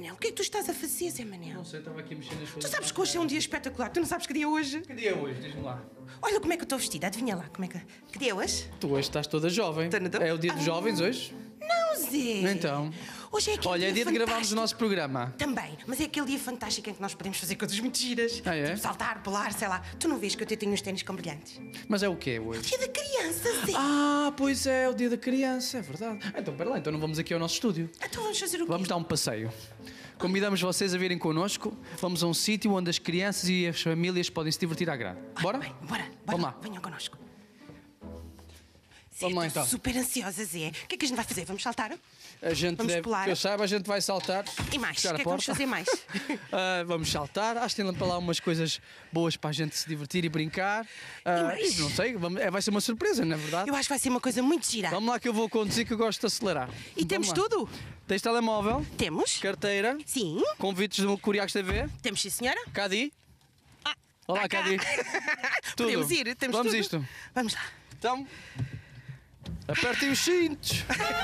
Manel, o que é que tu estás a fazer, Zé Manel? Não sei, estava aqui mexendo nas coisas. Tu sabes que hoje é um dia espetacular. Tu não sabes que dia é hoje? Que dia é hoje? Diz-me lá. Olha como é que eu estou vestida. Adivinha lá como é que... Que dia é hoje? Tu hoje estás toda jovem. É o dia dos jovens hoje? Não, Zé. Então. Hoje é aquele Olha, é dia de gravarmos o nosso programa. Também, mas é aquele dia fantástico em que nós podemos fazer coisas muito giras. Ah, é? Tipo saltar, pular, sei lá. Tu não vês que eu até tenho uns ténis com brilhantes? Mas é o quê hoje? Dia da criança, Zé. Ah, pois é o dia da criança, é verdade. Então, pera lá, então não vamos aqui ao nosso estúdio. Então vamos fazer o quê? Vamos dar um passeio. Convidamos vocês a virem connosco. Vamos a um sítio onde as crianças e as famílias podem se divertir à grade. Bora? Bem, bora. Vamos lá. Venham connosco. Zé, Vamos lá, estou então. super ansiosa, Zé. O que é que a gente vai fazer? Vamos saltar? A gente Vamos deve, pular. que eu saiba, a gente vai saltar. E mais? O fechar que a é que vamos porta. fazer mais? Vamos saltar. Acho que tem para lá umas coisas boas para a gente se divertir e brincar. mais? Não sei, vai ser uma surpresa, não é verdade? Eu acho que vai ser uma coisa muito gira. Vamos lá que eu vou conduzir, que eu gosto de acelerar. E temos Vamos lá. tudo? Tens telemóvel, Temos? carteira, Sim. convites do Curiacos TV, Temos, sim, senhora? Cadi. Olá, cá. Cadi. Tudo. Podemos ir, temos Vamos tudo. isto. Vamos lá. Então, apertem os cintos.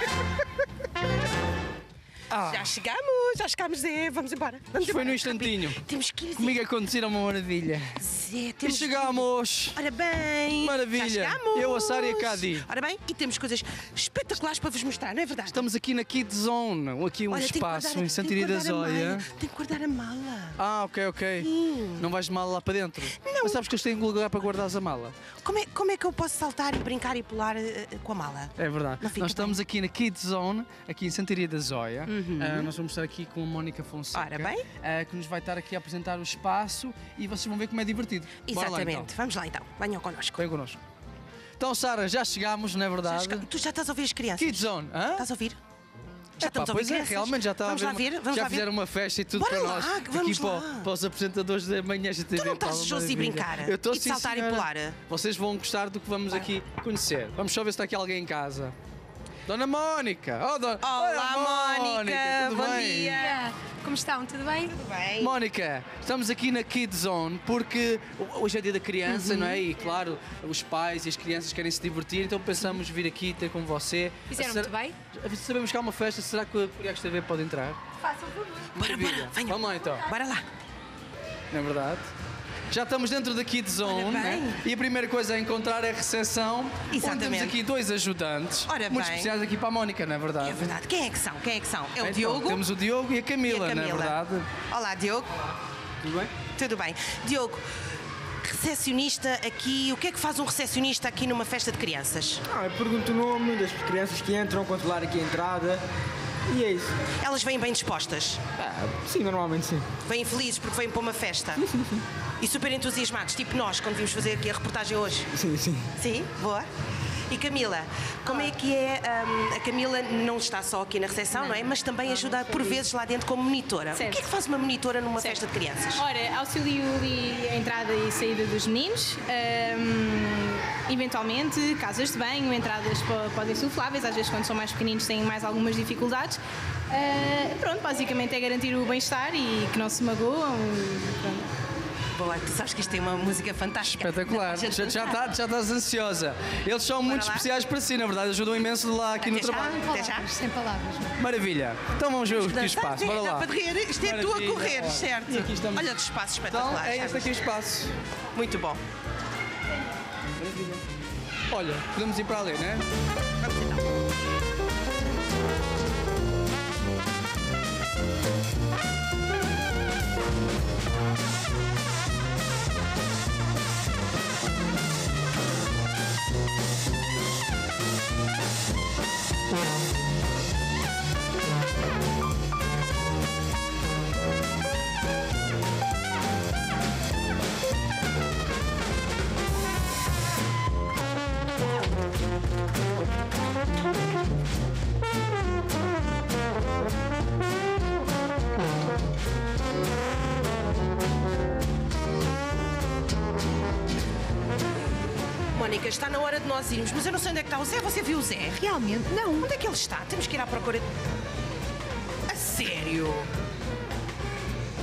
Já chegámos, Zé. Vamos embora. Vamos Foi embora. no instantinho. Temos que ir, Zé. Comigo a conduzir é uma maravilha. Zé, E temos chegamos. Ora bem. Maravilha. Já chegamos. Eu, a Sara e a Cadi. Ora bem, e temos coisas espetaculares para vos mostrar, não é verdade? Estamos aqui na Kids Zone, aqui um Olha, tenho que espaço guardar- em Santiria da tenho que guardar a Zóia. mala. Tenho que guardar a mala. Ah, ok. Sim. Não vais de mala lá para dentro? Não. Mas sabes que eles têm lugar para guardares a mala? Como é que eu posso saltar e brincar e pular com a mala? É verdade. Não fica Nós estamos aqui na Kids Zone, aqui em Santiria da Zóia. Nós vamos estar aqui com a Mónica Fonseca. Ora bem. Que nos vai estar aqui a apresentar o espaço e vocês vão ver como é divertido. Bora lá, Exatamente. então. Vamos lá então. Venham connosco. Vem connosco. Então, Sara, já chegámos, não é verdade? Tu já estás a ouvir as crianças? Kids Zone, hã? Estás a ouvir? Já Epá, estamos a ouvir pois é, crianças? realmente já está Vamos a lá ver? Vamos já lá ver? fizeram uma festa e tudo Bora para lá, nós. que vamos aqui lá. para os apresentadores da manhã GTV. Tu não estás desejoso de ir brincar? Eu estou E de sim, saltar e senhora. pular? Vocês vão gostar do que vamos aqui conhecer. Vamos só ver se está aqui alguém em casa. Dona Mónica! Oh, Olá, Mónica! Tudo Bom bem? dia! Como estão? Tudo bem? Tudo bem? Mónica, estamos aqui na Kids Zone porque hoje é dia da criança, não é? E claro, os pais e as crianças querem se divertir, então pensamos vir aqui ter com você. Fizeram muito bem? Sabemos que há uma festa, será que a Curiacos TV pode entrar? Façam favor. Maravilha. venham. Vamos lá então. Bora lá. Não é verdade? Já estamos dentro da Kids Zone, Ora bem. né? E a primeira coisa a encontrar é a recepção. Onde Exatamente. temos aqui dois ajudantes. Ora muito bem. especiais aqui para a Mónica, não é verdade? É verdade. Quem é que são? Quem é que são? É o Então, Diogo Temos o Diogo e a e Camila, a não é Camila. verdade? Olá, Diogo. Tudo bem? Tudo bem. Diogo, recepcionista aqui. O que é que faz um recepcionista aqui numa festa de crianças? Eu pergunto o nome das crianças que entram, controlar aqui a entrada e é isso. Elas vêm bem dispostas. Sim, normalmente sim. Vêm felizes porque vêm para uma festa. E super entusiasmados, tipo nós, quando vimos fazer aqui a reportagem hoje. Sim, sim. Sim, boa. E Camila, como é que é? A Camila não está só aqui na recepção, não é? Mas também ajuda por vezes lá dentro como monitora. Certo. O que é que faz uma monitora numa Certo. festa de crianças? Ora, auxilio ali a entrada e saída dos meninos. Eventualmente, casas de banho, entradas podem ser insufláveis, às vezes quando são mais pequeninos têm mais algumas dificuldades. Pronto, basicamente é garantir o bem-estar e que não se magoam. Pronto. Boa, tu sabes que isto tem uma música fantástica. Espetacular. Gente, Já estás ansiosa. Eles são muito lá. especiais para si, na verdade, ajudam imenso lá aqui no Até já. trabalho. Até já. Sem palavras. Maravilha. Então vamos ver aqui o espaço. Bora Dá lá. para correr. Isto é tu a Maravilha. correr, Olha, certo? e aqui estamos. Olha, outro espaço Então espetacular. é este aqui o espaço. Muito bom. Olha, podemos ir para ali, não é? Vamos então. Mónica, está na hora de nós irmos, mas eu não sei onde é que está o Zé. Você viu o Zé? Realmente não. Onde é que ele está? Temos que ir à procura. A sério?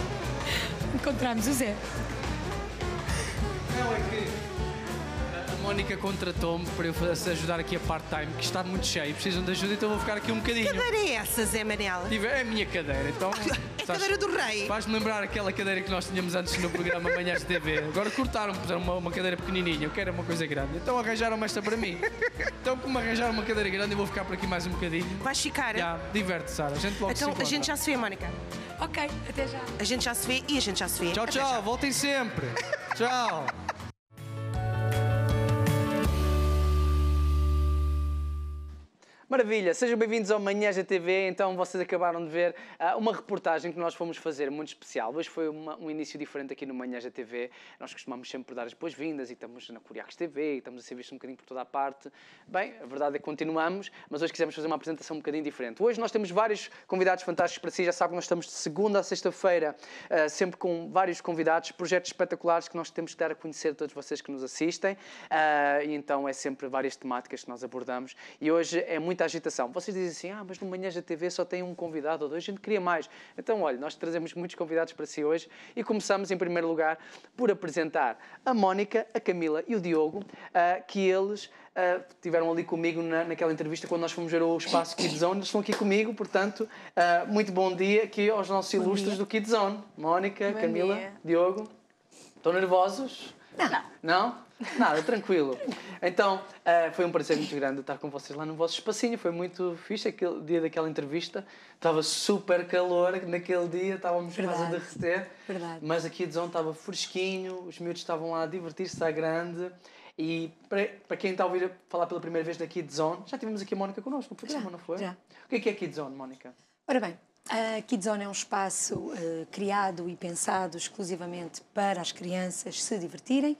Encontramos o Zé. Não, é que a Mónica contratou-me para eu ajudar aqui a part-time, que está muito cheio, precisam de ajuda, então vou ficar aqui um bocadinho. Que cadeira é essa, Zé Manel? É a minha cadeira, então... A cadeira do rei. Faz-me lembrar aquela cadeira que nós tínhamos antes no programa Manhãs de TV. Agora cortaram, puseram uma cadeira pequenininha, eu quero uma coisa grande. Então arranjaram-me esta para mim. Então, como arranjaram uma cadeira grande, eu vou ficar por aqui mais um bocadinho. Vais ficar? Já, diverte, Sara. A gente logo se Então encontra. a gente já se vê, Mónica. Ok, até já. A gente já se vê e a gente já se vê. Tchau, Até já. tchau. Voltem sempre. Tchau. Maravilha, sejam bem-vindos ao Manhãs da TV. Então, vocês acabaram de ver uma reportagem que nós fomos fazer muito especial. Hoje foi um início diferente aqui no Manhãs da TV. Nós costumamos sempre dar as boas-vindas e estamos na Curiacos TV e estamos a ser vistos um bocadinho por toda a parte. Bem, a verdade é que continuamos, mas hoje quisemos fazer uma apresentação um bocadinho diferente. Hoje nós temos vários convidados fantásticos para si. Já sabem que nós estamos de segunda a sexta-feira, sempre com vários convidados, projetos espetaculares que nós temos que dar a conhecer a todos vocês que nos assistem. E então é sempre várias temáticas que nós abordamos. E hoje é muita agitação. Vocês dizem assim, mas no Manhãs da TV só tem um convidado ou dois, a gente queria mais. Então, olha, nós trazemos muitos convidados para si hoje e começamos, em primeiro lugar, por apresentar a Mónica, a Camila e o Diogo, que eles estiveram ali comigo naquela entrevista quando nós fomos ver o espaço Kids Zone. Eles estão aqui comigo, portanto, muito bom dia aqui aos nossos ilustres do Kids Zone. Mónica, Camila, Diogo. Estão nervosos? Não. Não? Nada, tranquilo. Então, foi um prazer muito grande estar com vocês lá no vosso espacinho. Foi muito fixe aquele dia daquela entrevista. Estava super calor naquele dia, estávamos quase a derreter. Verdade. Mas aqui de Zone estava fresquinho, os miúdos estavam lá a divertir-se à grande. E para quem está a ouvir falar pela primeira vez da Kids Zone, já tivemos aqui a Mónica connosco no programa, não foi? Já. O que é Kids Zone, Mónica? Ora bem, a Kids Zone é um espaço criado e pensado exclusivamente para as crianças se divertirem,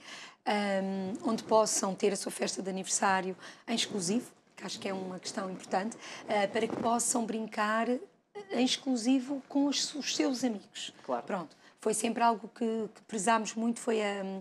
onde possam ter a sua festa de aniversário em exclusivo, que acho que é uma questão importante, para que possam brincar em exclusivo com os seus amigos. Claro. Pronto. Foi sempre algo que prezámos muito, foi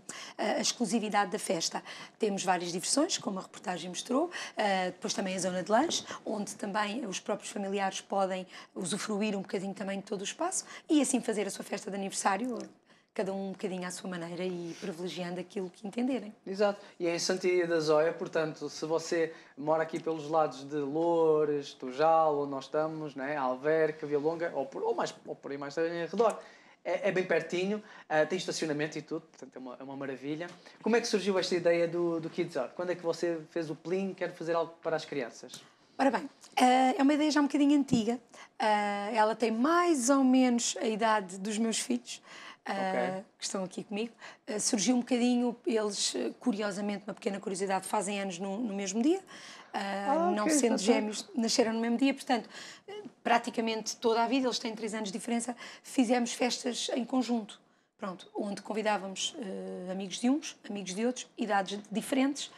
a exclusividade da festa. Temos várias diversões, como a reportagem mostrou, depois também a zona de lanche, onde também os próprios familiares podem usufruir um bocadinho também de todo o espaço e assim fazer a sua festa de aniversário, cada um bocadinho à sua maneira e privilegiando aquilo que entenderem. Exato. E é em Santiago da Zóia, portanto, se você mora aqui pelos lados de Loures, Tujal, onde nós estamos, né? Alverca, Via Longa, ou por aí mais em redor, é bem pertinho, tem estacionamento e tudo, portanto é uma maravilha. Como é que surgiu esta ideia do Kids Zone? Quando é que você fez o plim, quer fazer algo para as crianças? Ora bem, é uma ideia já um bocadinho antiga. Ela tem mais ou menos a idade dos meus filhos, que estão aqui comigo. Surgiu um bocadinho, eles, curiosamente, uma pequena curiosidade, fazem anos no mesmo dia. Não sendo gêmeos, nasceram no mesmo dia, portanto, praticamente toda a vida, eles têm 3 anos de diferença, fizemos festas em conjunto. Pronto, onde convidávamos amigos de uns, amigos de outros, idades diferentes,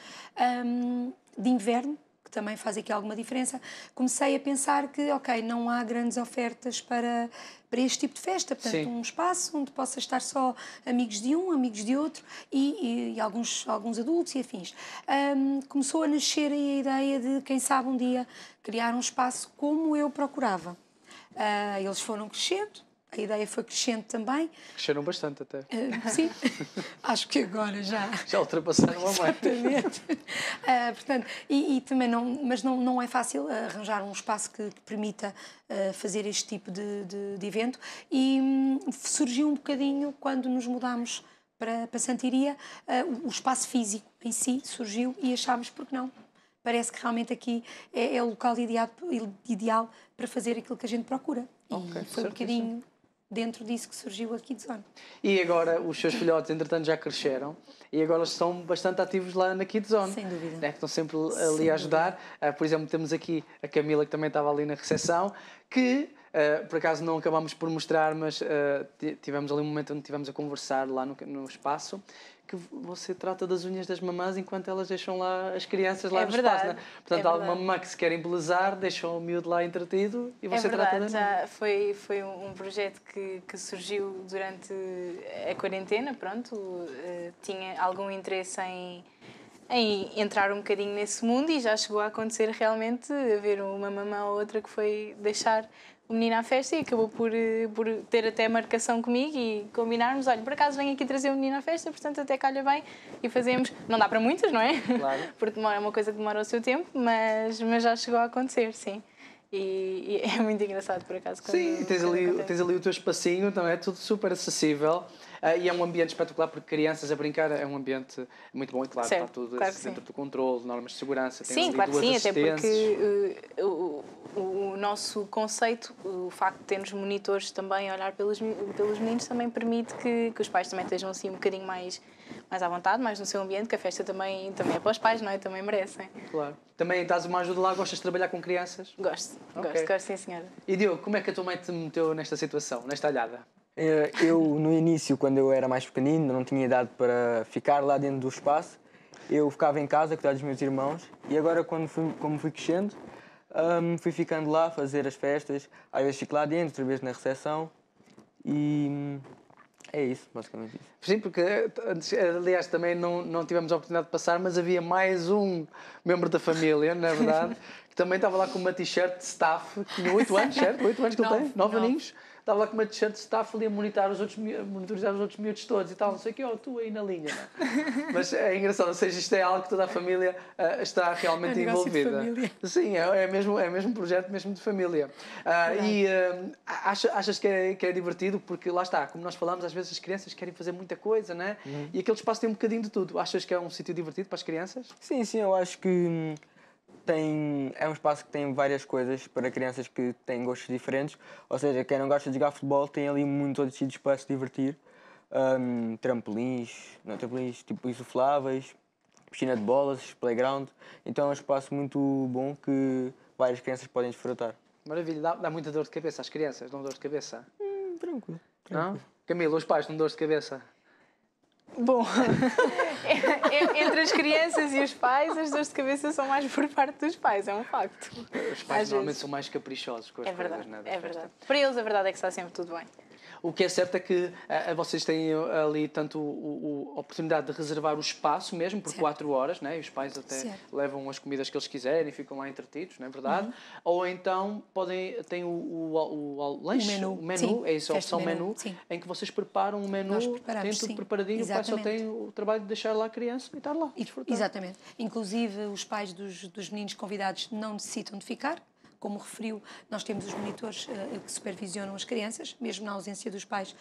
de inverno, que também faz aqui alguma diferença. Comecei a pensar que, ok, não há grandes ofertas para este tipo de festa, portanto, Sim. um espaço onde possa estar só amigos de um, amigos de outro e alguns adultos e afins. Começou a nascer aí a ideia de, quem sabe, um dia criar um espaço como eu procurava. Eles foram crescendo. A ideia foi crescendo também. Cresceram bastante até. Sim, acho que agora já. Já ultrapassaram a mãe. Exatamente. Portanto, e também não é fácil arranjar um espaço que permita fazer este tipo de evento. E surgiu um bocadinho quando nos mudámos para Santiria, o espaço físico em si surgiu e achámos, porque não? Parece que realmente aqui é o local ideal para fazer aquilo que a gente procura. E foi um bocadinho dentro disso que surgiu a Kids Zone. E agora os seus filhotes, entretanto, já cresceram e agora estão bastante ativos lá na Kids Zone. Sem dúvida. Né? Estão sempre ali a ajudar. Por exemplo, temos aqui a Camila, que também estava ali na recepção, que por acaso não acabámos por mostrar, mas tivemos ali um momento onde estivemos a conversar lá no espaço, que você trata das unhas das mamãs enquanto elas deixam lá as crianças lá no espaço. Né? Portanto, alguma mamã que se quer embelezar, deixam o miúdo lá entretido e você trata da já foi um projeto que surgiu durante a quarentena, pronto, tinha algum interesse em entrar um bocadinho nesse mundo e já chegou a acontecer realmente haver uma mamã ou outra que foi deixar o menino à festa e acabou por ter até marcação comigo e combinarmos, olha, por acaso venho aqui trazer o menino à festa, portanto até calha bem e fazemos, não dá para muitas, não é? Claro. Porque é uma coisa que demora o seu tempo, mas já chegou a acontecer, sim. E é muito engraçado, por acaso. Sim, tens ali o teu espacinho, também é tudo super acessível. E é um ambiente espetacular, porque crianças a brincar é um ambiente muito bom e, claro, certo, está tudo claro dentro do controle, normas de segurança. Tem sim, ali claro que duas sim, até assistentes. porque o nosso conceito, o facto de termos monitores também a olhar pelos meninos, também permite que os pais também estejam assim um bocadinho mais à vontade, mais no seu ambiente, que a festa também é para os pais, não é? Também merecem. Claro. Também dás uma ajuda lá, gostas de trabalhar com crianças? Gosto, Ok. gosto sim, senhora. E Diogo, como é que a tua mãe te meteu nesta situação, nesta alhada? Eu, no início, quando eu era mais pequenino, não tinha idade para ficar lá dentro do espaço. Eu ficava em casa a cuidar dos meus irmãos e agora, como fui crescendo, fui ficando lá a fazer as festas. Às vezes fico lá dentro, outra vez na recepção e é isso, basicamente isso. Sim, porque, aliás, também não tivemos a oportunidade de passar, mas havia mais um membro da família, na verdade, que também estava lá com uma t-shirt de staff, que tinha 8 anos, certo? 8 anos que ele tem? 9 aninhos. Estava lá com uma t-shirt de staff ali a monitorizar os outros miúdos todos e tal, não sei o que, tu aí na linha, não é? Mas é engraçado, ou seja, isto é algo que toda a família está realmente envolvida. Sim, é mesmo um projeto mesmo de família. Achas que é divertido? Porque lá está, como nós falamos, às vezes as crianças querem fazer muita coisa, não é? E aquele espaço tem um bocadinho de tudo. Achas que é um sítio divertido para as crianças? Sim, eu acho que é um espaço que tem várias coisas para crianças que têm gostos diferentes. Ou seja, quem não gosta de jogar futebol tem ali muitos outros sítios para se divertir. Trampolins, tipo insufláveis, piscina de bolas, playground. Então é um espaço muito bom que várias crianças podem desfrutar. Maravilha. Dá muita dor de cabeça às crianças? Dão dor de cabeça? Tranquilo. Não? Camila, os pais dão dor de cabeça? Bom, entre as crianças e os pais, as dores de cabeça são mais por parte dos pais, é um facto. Os pais normalmente são mais caprichosos com as coisas, não é? É verdade. Para eles a verdade é que está sempre tudo bem. O que é certo é que vocês têm ali tanto a oportunidade de reservar o espaço mesmo por 4 horas, né? E os pais até levam as comidas que eles quiserem e ficam lá entretidos, não é verdade? Ou então têm o lanche, o menu, é isso, a opção menu, em que vocês preparam um menu, têm tudo preparadinho, o pai só tem o trabalho de deixar lá a criança e estar lá. Exatamente. Inclusive os pais dos meninos convidados não necessitam de ficar. Como referiu, nós temos os monitores que supervisionam as crianças, mesmo na ausência dos pais,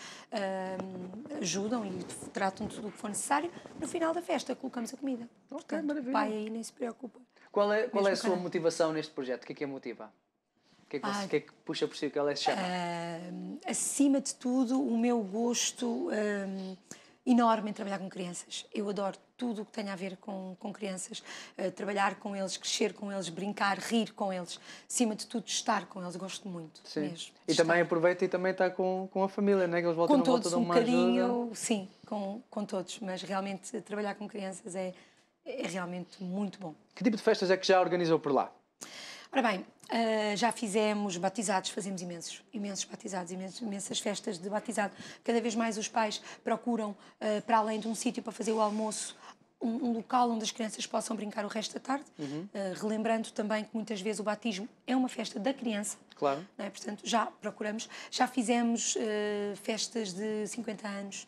ajudam e tratam de tudo o que for necessário. No final da festa, colocamos a comida. Portanto, maravilha. O pai aí nem se preocupa. Qual é a sua motivação neste projeto? O que é motiva? O que é que puxa por si? Qual é que se chama? Acima de tudo, o meu gosto enorme em trabalhar com crianças. Eu adoro tudo o que tem a ver com crianças, trabalhar com eles, crescer com eles, brincar, rir com eles, acima de tudo estar com eles, gosto muito mesmo. E também aproveita e também está com a família, não é? Que eles voltam com todos, dão uma carinho, ajuda. sim, com todos, mas realmente trabalhar com crianças é realmente muito bom. Que tipo de festas é que já organizou por lá? Ora bem, já fizemos batizados, fazemos imensos batizados, imensas festas de batizado. Cada vez mais os pais procuram, para além de um sítio para fazer o almoço, um local onde as crianças possam brincar o resto da tarde, relembrando também que muitas vezes o batismo é uma festa da criança. Claro. Não é? Portanto, já fizemos festas de 50 anos,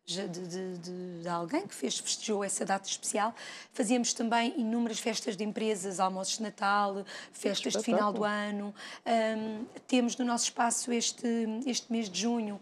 de alguém que festejou essa data especial. Fazíamos também inúmeras festas de empresas, almoços de Natal, festas de final do ano. Temos no nosso espaço este mês de junho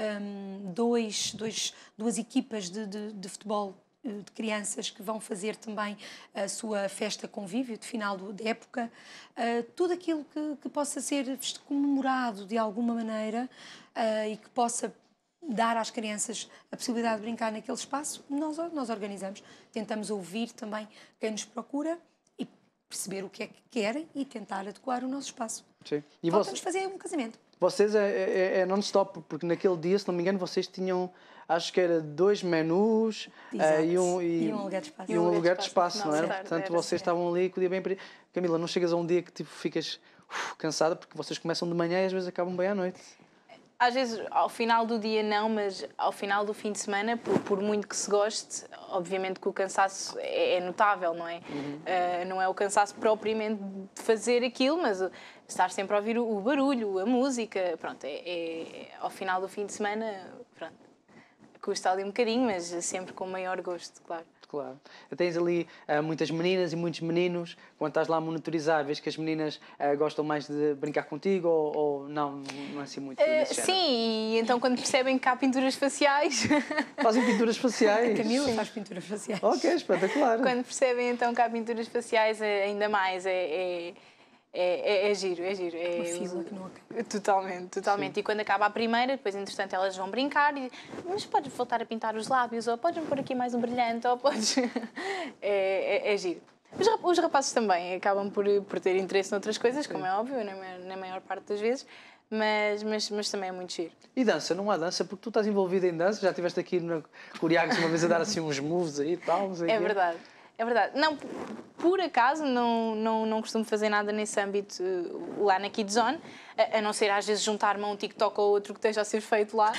duas equipas de futebol de crianças que vão fazer também a sua festa convívio de final de época. Tudo aquilo que possa ser comemorado de alguma maneira e que possa dar às crianças a possibilidade de brincar naquele espaço, nós organizamos. Tentamos ouvir também quem nos procura e perceber o que é que querem e tentar adequar o nosso espaço. Sim. E vamos fazer um casamento. Vocês é non-stop, porque naquele dia, se não me engano, vocês tinham, acho que era 2 menus e um lugar de espaço. E um lugar de espaço, não era? Tarde, Portanto, vocês estavam ali com o dia bem... Camila, não chegas a um dia que tipo, ficas cansada, porque vocês começam de manhã e às vezes acabam bem à noite. Às vezes, ao final do dia não, mas ao final do fim de semana, por muito que se goste, obviamente que o cansaço é notável, não é? Não é o cansaço propriamente de fazer aquilo, mas estar sempre a ouvir o barulho, a música, pronto, ao final do fim de semana, pronto, custa ali um bocadinho, mas sempre com o maior gosto, claro. Claro. Tens ali muitas meninas e muitos meninos. Quando estás lá a monitorizar, vês que as meninas gostam mais de brincar contigo ou não é assim muito desse género? Sim, e então quando percebem que há pinturas faciais... Fazem pinturas faciais? A Camila faz pinturas faciais. Ok, espetacular. Quando percebem então que há pinturas faciais, ainda mais, é giro, é giro. Uma fila que não acaba. Totalmente. Sim. E quando acaba a primeira, depois, entretanto, elas vão brincar e... Mas podes voltar a pintar os lábios, ou podes pôr aqui mais um brilhante, ou podes... é giro. Os rapazes também acabam por ter interesse noutras coisas, como é óbvio, na maior parte das vezes, mas também é muito giro. E dança? Não há dança? Porque tu estás envolvida em dança, já estiveste aqui na Curiacos uma vez a dar assim uns moves aí e tal, não sei. É verdade. É verdade. Não, por acaso, não costumo fazer nada nesse âmbito lá na Kids Zone, a não ser às vezes juntar-me a um TikTok ou outro que esteja a ser feito lá,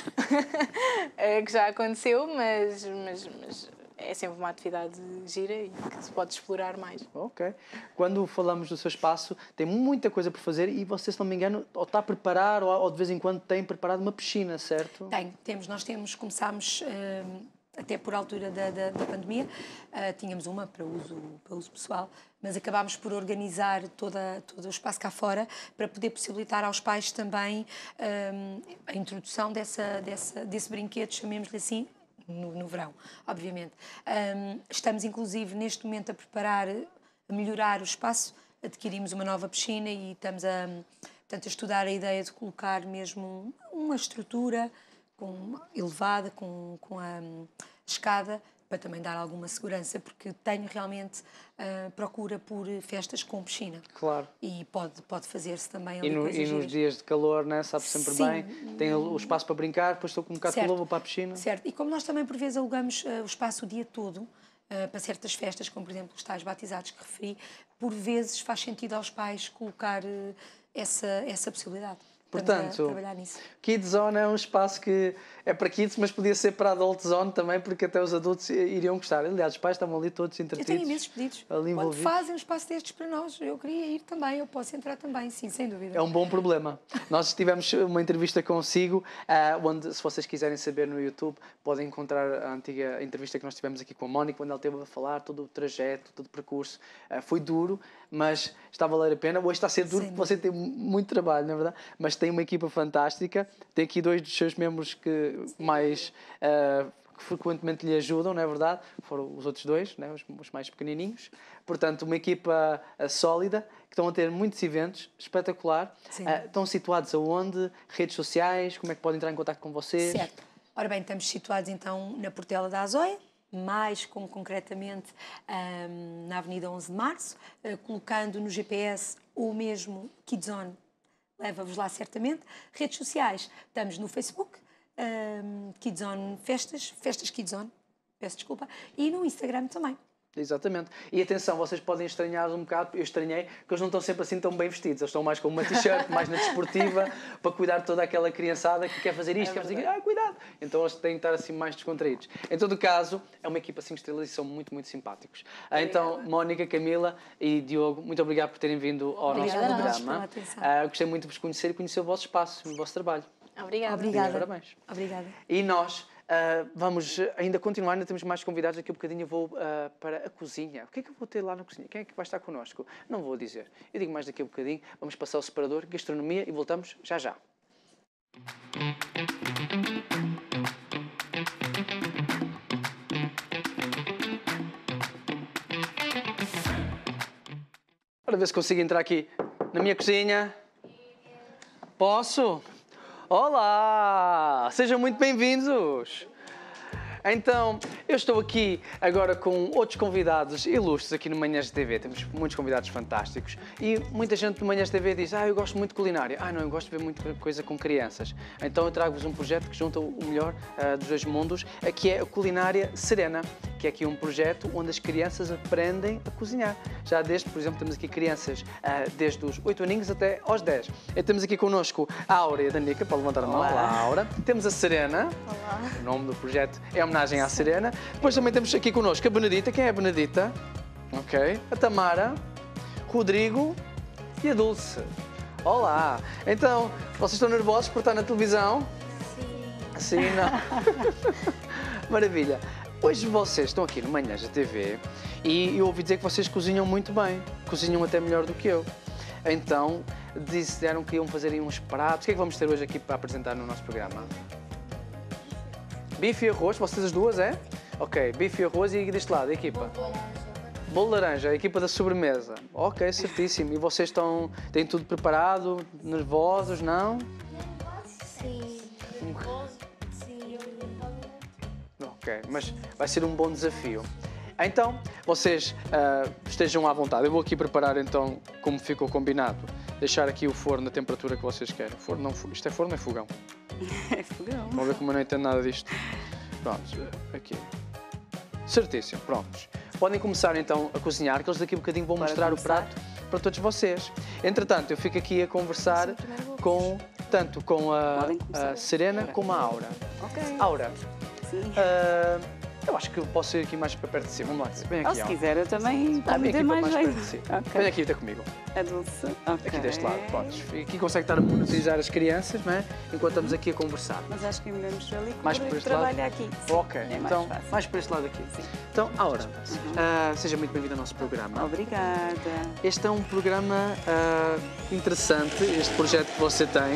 que já aconteceu, mas é sempre uma atividade gira e que se pode explorar mais. Ok. Quando falamos do seu espaço, tem muita coisa por fazer e você, se não me engano, ou está a preparar ou de vez em quando tem preparado uma piscina, certo? Começámos... até por altura da pandemia, tínhamos uma para uso pessoal, mas acabámos por organizar todo o espaço cá fora para poder possibilitar aos pais também a introdução desse brinquedo, chamemos-lhe assim, no verão, obviamente. Estamos, inclusive, neste momento a melhorar o espaço, adquirimos uma nova piscina e estamos a estudar a ideia de colocar mesmo uma estrutura elevada, com a escada, para também dar alguma segurança, porque tenho realmente procura por festas com piscina. Claro. E pode fazer-se também ali E nos dias de calor, né, sabe sempre Sim. bem, tem o espaço para brincar, depois estou com um bocado de calor, vou para a piscina. Certo, e como nós também por vezes alugamos o espaço o dia todo, para certas festas, como por exemplo os tais batizados que referi, por vezes faz sentido aos pais colocar essa possibilidade. Portanto, trabalhar nisso. Kids Zone é um espaço que é para kids, mas podia ser para Adult Zone também, porque até os adultos iriam gostar. Aliás, os pais estavam ali todos entretidos. Eu tenho imensos pedidos. Ali Quando fazem um espaço destes para nós, eu queria ir também, eu posso entrar também, sim, sem dúvida. É um bom problema. Nós tivemos uma entrevista consigo, onde, se vocês quiserem saber no YouTube, podem encontrar a antiga entrevista que nós tivemos aqui com a Mónica, onde ela esteve a falar todo o trajeto, todo o percurso. Foi duro, mas está a valer a pena. Hoje está a ser duro, porque você tem muito trabalho, não é verdade? Mas tem uma equipa fantástica. Tem aqui 2 dos seus membros que frequentemente lhe ajudam, não é verdade? Foram os outros 2, né? os mais pequenininhos. Portanto, uma equipa sólida, que estão a ter muitos eventos, espetacular. Estão situados aonde? Redes sociais? Como é que podem entrar em contato com vocês? Certo. Ora bem, estamos situados então na Portela da Azóia, mais concretamente na Avenida 11 de Março, colocando no GPS o mesmo Kids Zone, leva-vos lá certamente. Redes sociais, estamos no Facebook, Kids Zone Festas Kids Zone, peço desculpa, e no Instagram também. Exatamente. E atenção, vocês podem estranhar um bocado, eu estranhei, que eles não estão sempre assim tão bem vestidos. Eles estão mais com uma t-shirt, mais na desportiva, para cuidar de toda aquela criançada que quer fazer isto, quer fazer aquilo. Cuidado! Então eles têm que estar assim mais descontraídos. Em todo caso, é uma equipa 5 estrelas e são muito, muito simpáticos. Então, Mónica, Camila e Diogo, muito obrigado por terem vindo ao nosso programa. Gostei muito de vos conhecer e conhecer o vosso espaço, o vosso trabalho. Obrigada. Parabéns. Obrigada. E nós vamos ainda continuar, ainda temos mais convidados. Daqui a bocadinho eu vou para a cozinha. O que é que eu vou ter lá na cozinha? Quem é que vai estar connosco? Não vou dizer. Eu digo mais daqui a bocadinho. Vamos passar o separador, gastronomia, e voltamos já já. Para ver se consigo entrar aqui na minha cozinha. Posso? Olá! Sejam muito bem-vindos! Então, eu estou aqui agora com outros convidados ilustres aqui no Manhãs de TV. Temos muitos convidados fantásticos e muita gente no Manhãs de TV diz: eu gosto muito de culinária. Não, eu gosto de ver muita coisa com crianças. Então eu trago-vos um projeto que junta o melhor dos 2 mundos, que é a Culinária Serena, que é aqui um projeto onde as crianças aprendem a cozinhar. Já desde, por exemplo, temos aqui crianças desde os 8 aninhos até aos 10. E temos aqui connosco a Áurea e a Danica, para levantar a mão. Olá, Aura. Temos a Serena. Olá. O nome do projeto é homenagem à Serena. Depois também temos aqui connosco a Benedita. Quem é a Benedita? Ok. A Tamara, Rodrigo e a Dulce. Olá. Então, vocês estão nervosos por estar na televisão? Sim. Sim, não. Maravilha. Hoje vocês estão aqui no Manhãs da TV e eu ouvi dizer que vocês cozinham muito bem. Cozinham até melhor do que eu. Então, disseram que iam fazer aí uns pratos. O que é que vamos ter hoje aqui para apresentar no nosso programa? Bife e arroz. Vocês as duas, é? Ok. Bife e arroz e deste lado, a equipa? Bolo de laranja, a equipa da sobremesa. Ok, certíssimo. E vocês têm tudo preparado? Nervosos, não? Sim. Sim. Ok, mas vai ser um bom desafio. Então, vocês estejam à vontade. Eu vou aqui preparar, então, como ficou combinado. Deixar aqui o forno na temperatura que vocês querem. Forno, não, isto é forno ou é fogão? É fogão. Vamos ver como eu não entendo nada disto. Pronto, aqui. Certíssimo, prontos. Podem começar então a cozinhar, que eles daqui a bocadinho vão mostrar o prato para todos vocês. Entretanto, eu fico aqui a conversar tanto com a Serena como a Aura. Ok. Aura, Sim. eu acho que eu posso ir aqui mais para perto de si. Vamos lá. Vem aqui, Ou se quiser, eu também Vem me aqui dê para mais perto jeito. de si. Ok. Vem aqui, está comigo. A Dulce. Ok. Aqui deste lado, pronto. Aqui consegue estar a monitorizar as crianças, não é? Enquanto estamos aqui a conversar. Mas acho que é melhor mexer ali Mais porque por este trabalha lado? aqui. Ok, É mais então, fácil. mais para este lado aqui. Sim. Então, Aura, seja muito bem-vinda ao nosso programa. Obrigada. Este é um programa interessante, este projeto que você tem.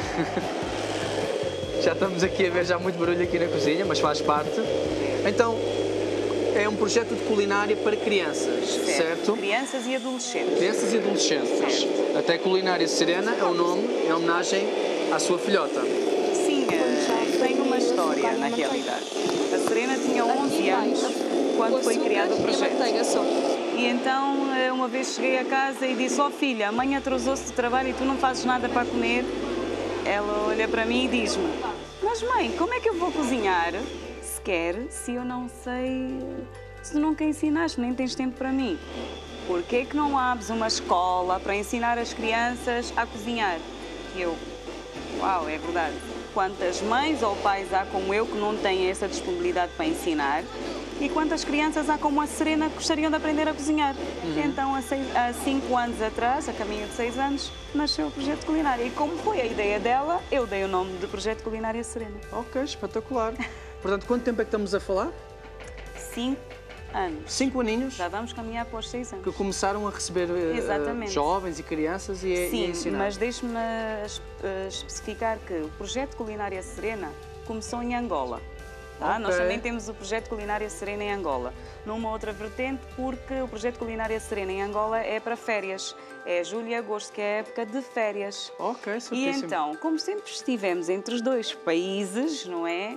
Já estamos aqui a ver já muito barulho aqui na cozinha, mas faz parte. Então, é um projeto de culinária para crianças, certo? Crianças e adolescentes. Crianças e adolescentes. Até Culinária Serena é o nome, em homenagem à sua filhota. Sim, tem uma história na realidade. A Serena tinha 11 anos quando foi criado o projeto. E então, uma vez cheguei a casa e disse: "Oh filha, a mãe atrasou-se de trabalho e tu não fazes nada para comer?" Ela olha para mim e diz-me: "Mas mãe, como é que eu vou cozinhar sequer se eu não sei, se tu nunca ensinaste, nem tens tempo para mim? Por que é que não abres uma escola para ensinar as crianças a cozinhar?" E eu: uau, é verdade. Quantas mães ou pais há como eu que não têm essa disponibilidade para ensinar? E quantas crianças há como a Serena que gostariam de aprender a cozinhar? Então, há 5 anos atrás, a caminho de 6 anos, nasceu o Projeto Culinária. E como foi a ideia dela, eu dei o nome de Projeto Culinária Serena. Ok, espetacular. Portanto, quanto tempo é que estamos a falar? 5 anos. 5 aninhos? Já vamos caminhar para os 6 anos. Que começaram a receber jovens e crianças e a Sim, ensinar. mas deixe-me especificar que o Projeto Culinária Serena começou em Angola. Tá? Ok. Nós também temos o Projeto Culinária Serena em Angola. Numa outra vertente, porque o Projeto Culinária Serena em Angola é para férias. É julho e agosto, que é a época de férias. Ok, certíssimo. E então, como sempre estivemos entre os dois países, não é?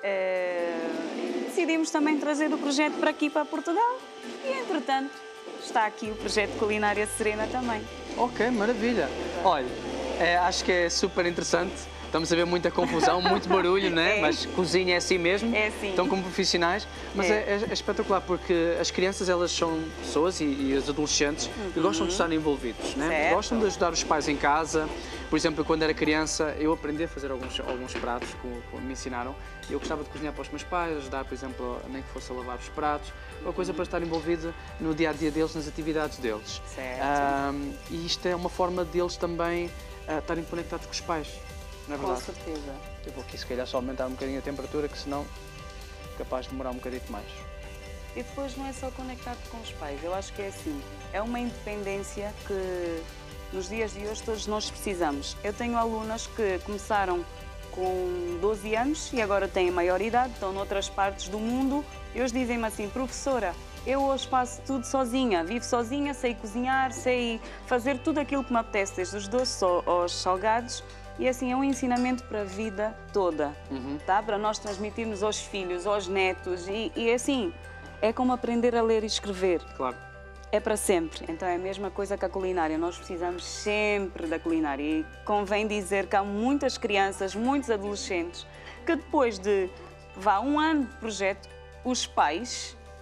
Decidimos também trazer o projeto para aqui, para Portugal. E, entretanto, está aqui o Projeto Culinária Serena também. Ok, maravilha. Olha, acho que é super interessante. Estamos a ver muita confusão, muito barulho, né? É. Mas cozinha é assim mesmo. É assim. Estão como profissionais. Mas é espetacular porque as crianças, elas são pessoas e os adolescentes que gostam de estar envolvidos, né? Certo. Gostam de ajudar os pais em casa. Por exemplo, quando era criança, eu aprendi a fazer alguns pratos que me ensinaram. Eu gostava de cozinhar para os meus pais, ajudar, por exemplo, nem que fosse a lavar os pratos. Uma coisa para estar envolvido no dia-a-dia deles, nas atividades deles. Certo. E isto é uma forma deles também estarem conectados com os pais. Não é verdade? Com certeza. Eu vou aqui, se calhar, só aumentar um bocadinho a temperatura, que senão é capaz de demorar um bocadinho mais. E depois não é só conectado com os pais, eu acho que é assim, é uma independência que nos dias de hoje todos nós precisamos. Eu tenho alunas que começaram com 12 anos e agora têm maior idade, estão noutras partes do mundo e hoje dizem-me assim: "Professora, eu hoje faço tudo sozinha, vivo sozinha, sei cozinhar, sei fazer tudo aquilo que me apetece, desde os doces aos salgados." E assim, é um ensinamento para a vida toda, tá? Para nós transmitirmos aos filhos, aos netos. E assim, é como aprender a ler e escrever. Claro. É para sempre. Então é a mesma coisa que a culinária. Nós precisamos sempre da culinária. E convém dizer que há muitas crianças, muitos adolescentes, que depois de um ano de projeto, os pais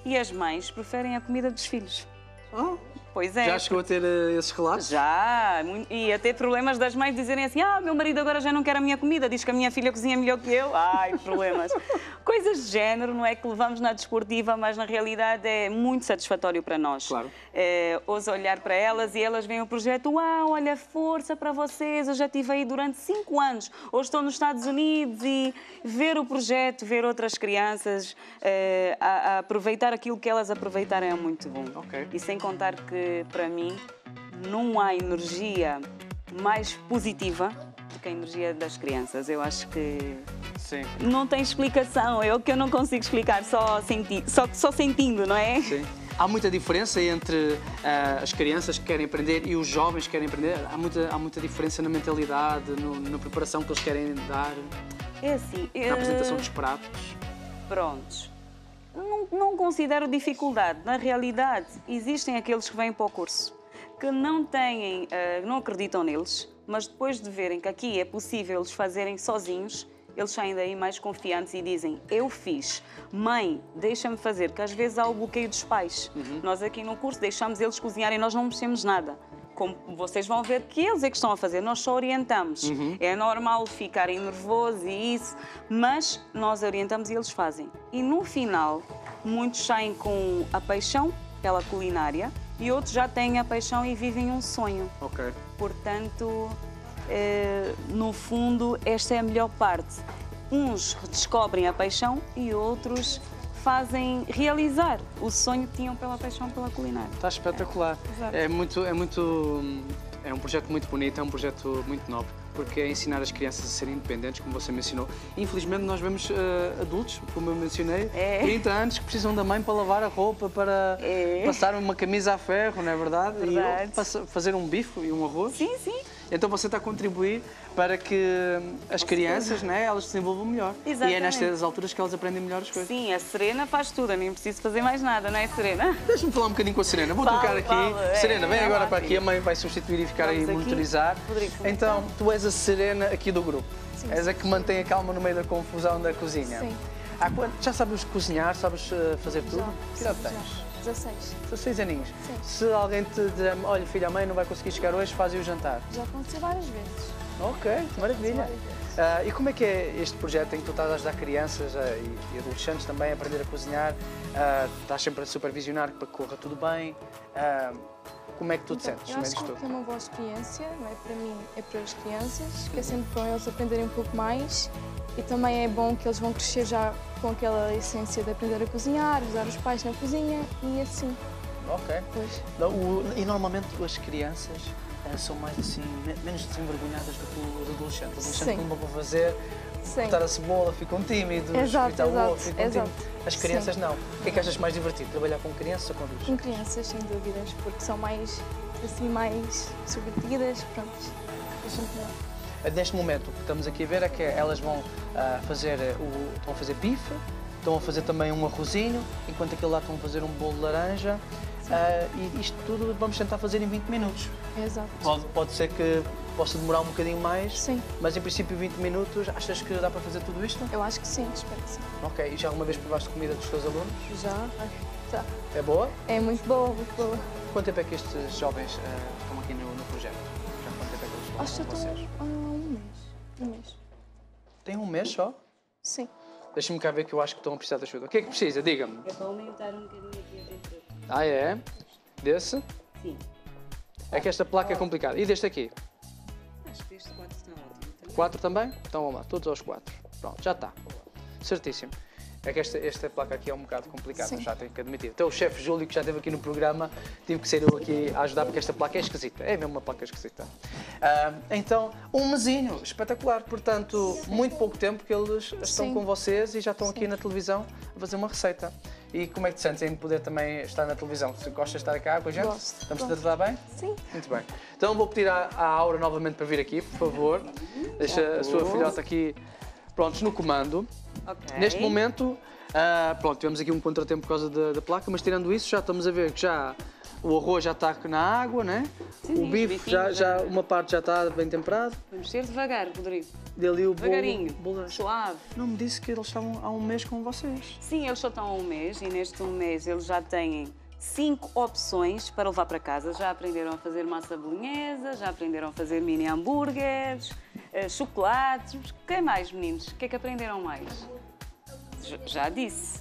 e as mães preferem a comida dos filhos. Oh. Pois é. Já chegou a ter esses relatos? Já, e a ter problemas das mães dizerem assim: meu marido agora já não quer a minha comida, diz que a minha filha cozinha melhor que eu. Ai, problemas. Coisas de género, não é que levamos na desportiva, mas na realidade é muito satisfatório para nós. Claro. Ouso olhar para elas e elas veem o projeto: olha, força para vocês, eu já estive aí durante 5 anos, hoje estou nos Estados Unidos, e ver o projeto, ver outras crianças, a aproveitar aquilo que elas aproveitaram é muito bom. Ok. E sem contar que, para mim, não há energia mais positiva do que a energia das crianças. Eu acho que Sim. não tem explicação, é o que eu não consigo explicar, só sentindo, não é? Sim. Há muita diferença entre as crianças que querem aprender e os jovens que querem aprender? Há muita diferença na mentalidade, na preparação que eles querem dar? É assim... Na apresentação dos pratos? Prontos. Não considero dificuldade. Na realidade, existem aqueles que vêm para o curso que não acreditam neles, mas depois de verem que aqui é possível eles fazerem sozinhos, eles saem daí mais confiantes e dizem: eu fiz, mãe, deixa-me fazer, que às vezes há o bloqueio dos pais. Nós aqui no curso deixamos eles cozinharem e nós não mexemos nada. Como vocês vão ver que eles é que estão a fazer, nós só orientamos. É normal ficarem nervosos e isso, mas nós orientamos e eles fazem. E no final, muitos saem com a paixão pela culinária e outros já têm a paixão e vivem um sonho. Ok. Portanto, no fundo, esta é a melhor parte. Uns descobrem a paixão e outros fazem realizar o sonho que tinham pela paixão pela culinária. Está espetacular. É um projeto muito bonito, é um projeto muito nobre, porque é ensinar as crianças a serem independentes, como você mencionou. Infelizmente nós vemos adultos, como eu mencionei, 30 anos, que precisam da mãe para lavar a roupa, para passar uma camisa a ferro, não é verdade? Verdade. E para fazer um bife e um arroz. Sim, sim. Então você está a contribuir para que as crianças, né, elas se desenvolvam melhor. Exatamente. E é nestas alturas que elas aprendem melhor as coisas. Sim, a Serena faz tudo, eu nem preciso fazer mais nada, não é, Serena? Deixa-me falar um bocadinho com a Serena. Vou trocar aqui. Serena, vem agora para aqui, a mãe vai substituir e ficar aí monitorizar. Então, tu és a Serena aqui do grupo. Sim. És a que mantém a calma no meio da confusão da cozinha. Sim. Já sabes cozinhar, sabes fazer tudo? Que idade tens? 16. 16 aninhos. Sim. Se alguém te dizer: olha filha, a mãe não vai conseguir chegar hoje, faz o jantar. Já aconteceu várias vezes. Ok, maravilha. E como é que é este projeto em que tu estás a ajudar crianças e adolescentes também a aprender a cozinhar? Estás sempre a supervisionar para que corra tudo bem? Como é que tu te sentes Eu no meio acho disto que tudo? é uma boa experiência, não é para mim, é para as crianças, que é sempre bom eles aprenderem um pouco mais, e também é bom que eles vão crescer já com aquela essência de aprender a cozinhar, ajudar os pais na cozinha e assim. Ok. Pois. E normalmente as crianças são mais assim, menos desenvergonhadas do que os adolescentes. Os adolescentes não vão fazer, cortar a cebola, ficam tímidos, fritar o ovo, ficam tímidos. As crianças não. O que é que achas mais divertido? Trabalhar com crianças ou com adultos? Com crianças, sem dúvidas, porque são mais, assim, mais divertidas, pronto. É sempre melhor. Neste momento, o que estamos aqui a ver é que elas vão fazer bife, estão a fazer também um arrozinho, enquanto aquele lá estão a fazer um bolo de laranja. E isto tudo vamos tentar fazer em 20 minutos. Exato. Pode ser que possa demorar um bocadinho mais, Sim. mas em princípio 20 minutos. Achas que dá para fazer tudo isto? Eu acho que sim, espero que sim. Ok, e já alguma vez provaste comida dos teus alunos? Já. É boa? É muito boa, muito boa. Quanto tempo é que estes jovens estão aqui no projeto? Já quanto tempo é que eles estão Acho que com estou vocês? há um mês. Um mês. Tem um mês só? Sim. Deixa-me cá ver que eu acho que estão a precisar de ajuda. O que é que precisa? Diga-me. É para aumentar um bocadinho aqui a temperatura. Ah, é? Desse? Sim. É que esta placa é complicada. E deste aqui? Acho que este 4 está ótimo. 4 também? Então vamos lá, todos aos 4. Pronto, já está. Certíssimo. É que esta placa aqui é um bocado complicada, Sim. já tenho que admitir. Até o chefe Júlio, que já esteve aqui no programa, tive que ser eu aqui a ajudar porque esta placa é esquisita. É mesmo uma placa esquisita. Então, um mesinho, espetacular. Portanto, muito pouco tempo que eles estão Sim. com vocês e já estão aqui na televisão a fazer uma receita. E como é que te sentes em poder também estar na televisão? Se gostas de estar cá com a gente? Gosto. Estamos a tratar bem? Sim. Muito bem. Então vou pedir à Aura novamente para vir aqui, por favor. Deixa a sua filhota aqui, prontos, no comando. Ok. Neste momento, pronto, tivemos aqui um contratempo por causa da placa, mas tirando isso, já estamos a ver que já O arroz já está na água, né? Sim, o bife já uma parte já está bem temperado. Vamos ser devagar, Rodrigo. Dali o Devagarinho, bolo suave. Não me disse que eles estavam há um mês com vocês. Sim, eles só estão há um mês e neste um mês eles já têm 5 opções para levar para casa. Já aprenderam a fazer massa bolonhesa, já aprenderam a fazer mini hambúrgueres, chocolates. O que mais, meninos? O que é que aprenderam mais? Já disse.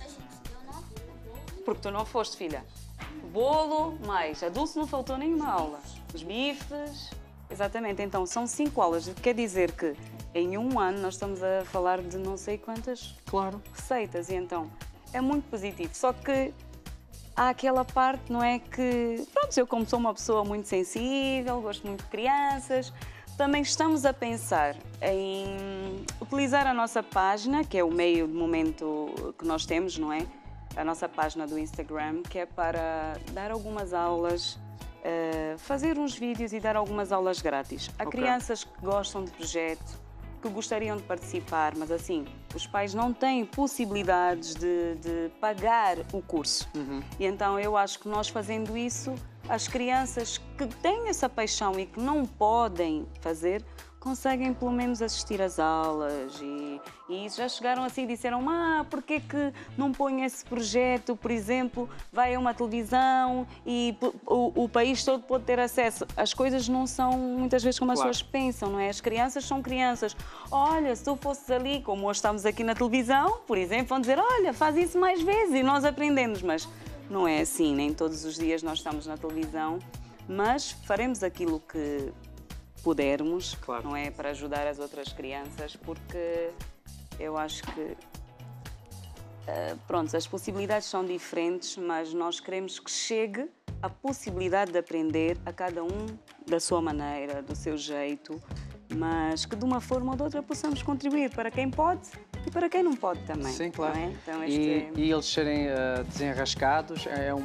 Porque tu não foste, filha. Bolo, mais. A Dulce não faltou nenhuma aula. Os bifes. Exatamente. Então, são 5 aulas. Quer dizer que em um ano nós estamos a falar de não sei quantas receitas. E então, é muito positivo. Só que há aquela parte, não é que... Pronto, eu como sou uma pessoa muito sensível, gosto muito de crianças, também estamos a pensar em utilizar a nossa página, que é o meio de momento que nós temos, não é? A nossa página do Instagram, que é para dar algumas aulas, fazer uns vídeos e dar algumas aulas grátis. Há crianças que gostam de projeto, que gostariam de participar, mas assim, os pais não têm possibilidades de pagar o curso. E então eu acho que nós fazendo isso, as crianças que têm essa paixão e que não podem fazer, conseguem pelo menos assistir às aulas e já chegaram assim e disseram: porquê que não põe esse projeto, por exemplo, vai a uma televisão e o país todo pode ter acesso. As coisas não são muitas vezes como as pessoas pensam, não é? As crianças são crianças. Olha, se tu fosses ali, como hoje estamos aqui na televisão, por exemplo, vão dizer: olha, faz isso mais vezes e nós aprendemos, mas não é assim, nem todos os dias nós estamos na televisão, mas faremos aquilo que pudermos, não é, para ajudar as outras crianças, porque eu acho que pronto, as possibilidades são diferentes, mas nós queremos que chegue a possibilidade de aprender a cada um da sua maneira, do seu jeito, mas que de uma forma ou de outra possamos contribuir para quem pode e para quem não pode também. Sim, claro. Não é? Então, E eles serem desenrascados é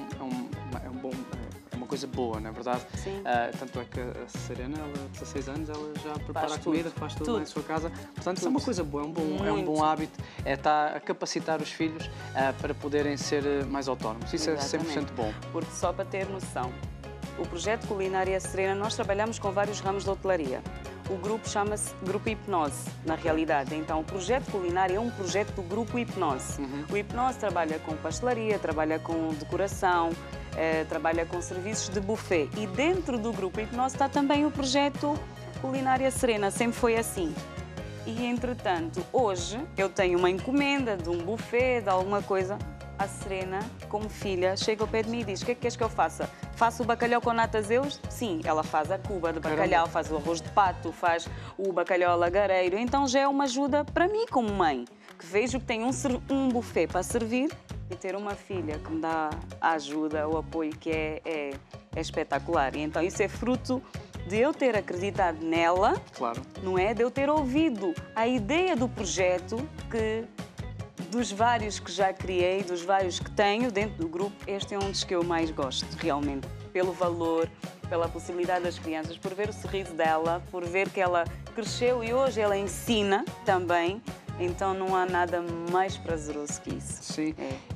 uma coisa boa, não é verdade? Sim. Tanto é que a Serena, ela 16 anos, ela já prepara Faz a comida, tudo. faz tudo Tudo. lá em sua casa. Portanto, isso é uma coisa boa, é um bom Muito. hábito, é estar a capacitar os filhos para poderem ser mais autónomos. Isso Exatamente. é 100% bom. Porque só para ter noção, o projeto Culinária Serena, nós trabalhamos com vários ramos de hotelaria. O grupo chama-se Grupo Hipnose, na realidade. Então, o projeto Culinária é um projeto do Grupo Hipnose. O Hipnose trabalha com pastelaria, trabalha com decoração, trabalha com serviços de buffet. E dentro do Grupo Hipnose está também o projeto Culinária Serena, sempre foi assim. E, entretanto, hoje eu tenho uma encomenda de um buffet, de alguma coisa. A Serena, como filha, chega ao pé de mim e diz: o que é que queres que eu faça? Faço o bacalhau com natas eus? Sim, ela faz a cuba de bacalhau, faz o arroz de pato, faz o bacalhau alagareiro. Então já é uma ajuda para mim como mãe, que vejo que tem um buffet para servir e ter uma filha que me dá a ajuda, o apoio, que é espetacular. E então isso é fruto de eu ter acreditado nela, não é? De eu ter ouvido a ideia do projeto, que dos vários que já criei, dos vários que tenho dentro do grupo, este é um dos que eu mais gosto, realmente. Pelo valor, pela possibilidade das crianças, por ver o sorriso dela, por ver que ela cresceu e hoje ela ensina também. Então não há nada mais prazeroso que isso. Sim.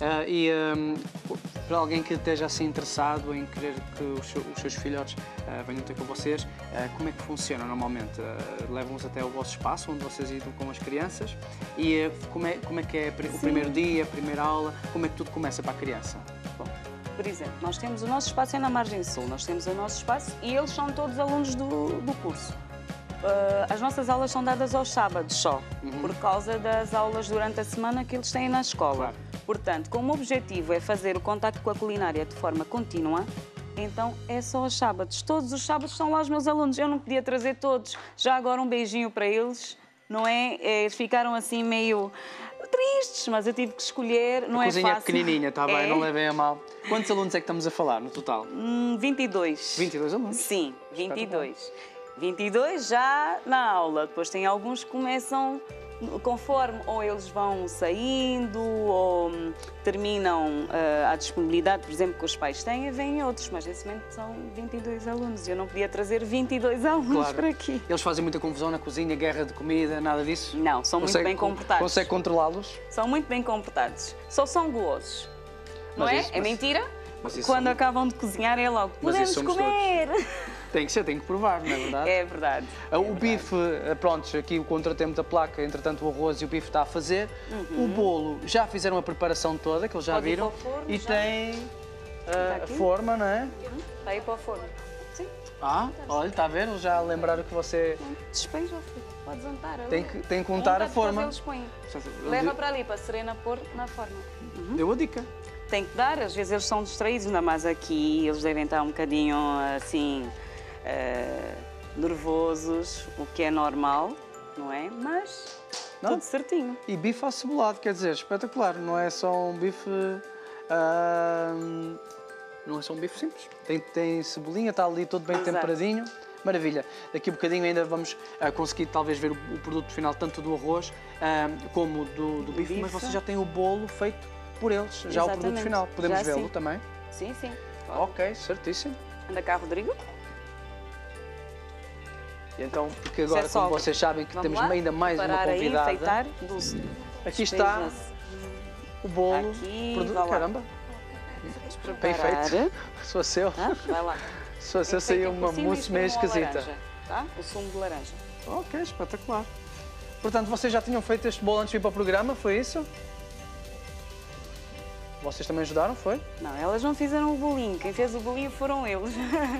Para alguém que esteja assim interessado em querer que os seus filhotes venham ter com vocês, como é que funciona normalmente? Levam-os até o vosso espaço, onde vocês idam com as crianças, e como é que é o primeiro dia, a primeira aula, como é que tudo começa para a criança? Bom, por exemplo, nós temos o nosso espaço na Margem Sul, nós temos o nosso espaço e eles são todos alunos do curso. As nossas aulas são dadas aos sábados só, por causa das aulas durante a semana que eles têm na escola. Portanto, como o objetivo é fazer o contacto com a culinária de forma contínua, então é só aos sábados. Todos os sábados estão lá os meus alunos. Eu não podia trazer todos. Já agora um beijinho para eles, não é? Eles ficaram assim meio tristes, mas eu tive que escolher, não é fácil. A cozinha é pequenininha, está bem, não levem a mal. Quantos alunos é que estamos a falar no total? 22. 22 alunos? Sim, 22. 22 já na aula, depois tem alguns que começam conforme ou eles vão saindo ou terminam a disponibilidade, por exemplo, que os pais têm, vêm outros, mas nesse momento são 22 alunos. Eu não podia trazer 22 alunos para aqui. Eles fazem muita confusão na cozinha, guerra de comida, nada disso? Não, são muito bem comportados. Consegue controlá-los? São muito bem comportados. Só são gulosos. Não é? É mentira? Mas isso quando somos- acabam de cozinhar é logo, Mas isso podemos somos comer. Tem que ser, tem que provar, não é verdade? É verdade. O bife, pronto, aqui o contratempo da placa, entretanto o arroz e o bife está a fazer. O bolo, já fizeram a preparação toda, que eles já Pode ir viram. para o forno, E já. tem a aqui? forma, não é? Vai ir para o forno. Sim, Olha, está a ver? Eles já lembraram que você despeja, filho. Podes untar. tem que untar a forma. Eles põem. Leva para ali, para a Serena pôr na forma. Deu a dica. Tem que dar, às vezes eles são distraídos, ainda mais aqui, eles devem estar um bocadinho assim, nervosos, o que é normal, não é? Mas Não? tudo certinho. E bife acebolado, quer dizer, espetacular. Não é só um bife. Não é só um bife simples. Tem cebolinha, está ali todo bem Exato. temperadinho. Maravilha. Daqui a bocadinho ainda vamos conseguir talvez ver o produto final, tanto do arroz como do bife, mas bife. você já tem o bolo feito por eles, já o produto Exatamente. final. Podemos Já vê-lo sim. também? Sim, sim. Pode. Ok, certíssimo. Anda cá, Rodrigo. E então, porque agora, Isso é como só- vocês sabem que Vamos temos lá? ainda mais uma Preparar aí, convidada, enfeitar, doce. aqui está Despeja-se. o bolo, Aqui, produto, vá lá. caramba, bem Preparar. feito. Se fosse eu, Vai lá. se fosse eu, saía Enfeitem por uma cima e mousse meio espremam a esquisita. laranja, tá? O sumo de laranja. Ok, espetacular. Portanto, vocês já tinham feito este bolo antes de vir para o programa, foi isso? Vocês também ajudaram, foi? Não, elas não fizeram o bolinho. Quem fez o bolinho foram eles.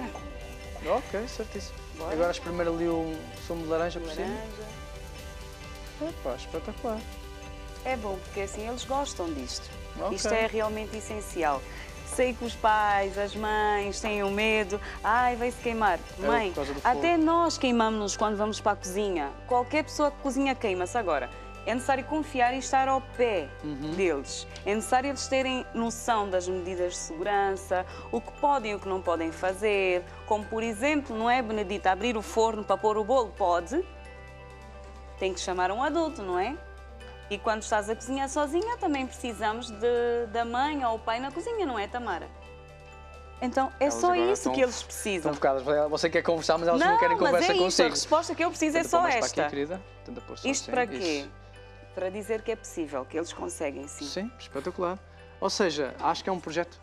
Ok, certíssimo. Bora. Agora espremer ali o sumo de laranja por cima. Laranja. Epá, espetacular. É bom, porque assim eles gostam disto. Ok. Isto é realmente essencial. Sei que os pais, as mães têm o medo. Ai, vai-se queimar. Mãe, por causa do fogo. até nós queimamos-nos quando vamos para a cozinha. Qualquer pessoa que cozinha queima-se. Agora, é necessário confiar e estar ao pé deles. É necessário eles terem noção das medidas de segurança, o que podem e o que não podem fazer. Como, por exemplo, não é, Benedita, abrir o forno para pôr o bolo? Pode. Tem que chamar um adulto, não é? E quando estás a cozinhar sozinha, também precisamos da mãe ou o pai na cozinha, não é, Tamara? Então, é Elas só agora isso que eles precisam. Estão focadas. Você quer conversar, mas elas não querem mas conversa é isso, a consigo. resposta que eu preciso é Tenta só pôr mais esta. Para aqui, querida. Tenta pôr só Isto assim. para quê? Isso. Para dizer que é possível, que eles conseguem sim. Sim, espetacular. Ou seja, acho que é um projeto,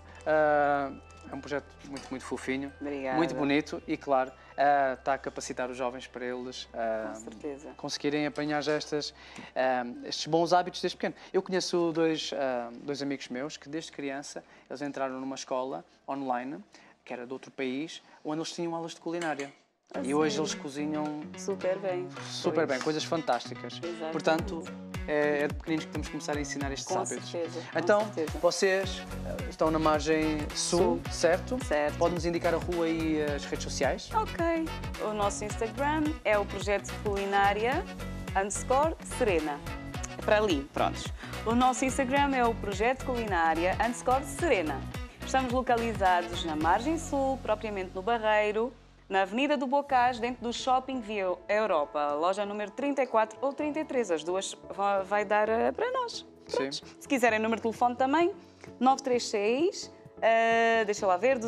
muito, muito fofinho, Obrigada. muito bonito e, claro, está a capacitar os jovens para eles Com certeza. conseguirem apanhar já estes bons hábitos desde pequeno. Eu conheço dois amigos meus que, desde criança, eles entraram numa escola online, que era de outro país, onde eles tinham aulas de culinária. E hoje eles cozinham Super bem. super bem, coisas fantásticas. Exatamente. Portanto, é de pequeninos que temos que começar a ensinar estes Com hábitos. certeza, com Então, certeza. vocês estão na margem sul, certo? Certo. Pode-nos indicar a rua e as redes sociais? Ok. O nosso Instagram é o projeto culinária _Serena. É para ali, prontos. O nosso Instagram é o projeto culinária _Serena. Estamos localizados na margem sul, propriamente no Barreiro, na Avenida do Bocage, dentro do Shopping Via Europa, loja número 34 ou 33. As duas vai dar para nós. Sim. Se quiserem número de telefone também, 936, deixa lá ver,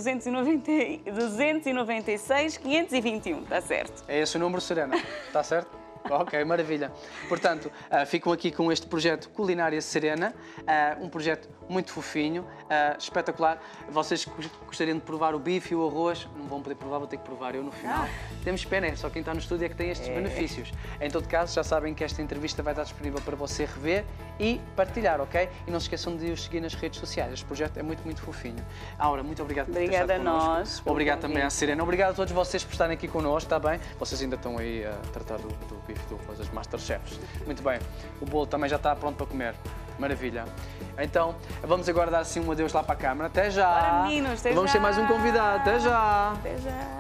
296 521, está certo? É esse o número, Serena. Está certo? Ok, maravilha. Portanto, ficam aqui com este projeto Culinária Serena, um projeto muito fofinho, espetacular. Vocês gostariam de provar o bife e o arroz? Não vão poder provar, vou ter que provar eu no final. Temos pena, só quem está no estúdio é que tem estes benefícios. Em todo caso, já sabem que esta entrevista vai estar disponível para você rever e partilhar, ok? E não se esqueçam de os seguir nas redes sociais. Este projeto é muito, muito fofinho. Aura, muito obrigado por ter Obrigada estado a connosco. nós pelo Obrigado também à convite. Serena. Obrigado a todos vocês por estarem aqui connosco, está bem? Vocês ainda estão aí a tratar do bife, do arroz, as Masterchefs. Muito bem. O bolo também já está pronto para comer. Maravilha. Então, vamos agora dar assim um adeus lá para a câmara. Até já! Bora, meninos, até Vamos já. ter mais um convidado. Até já! Até já!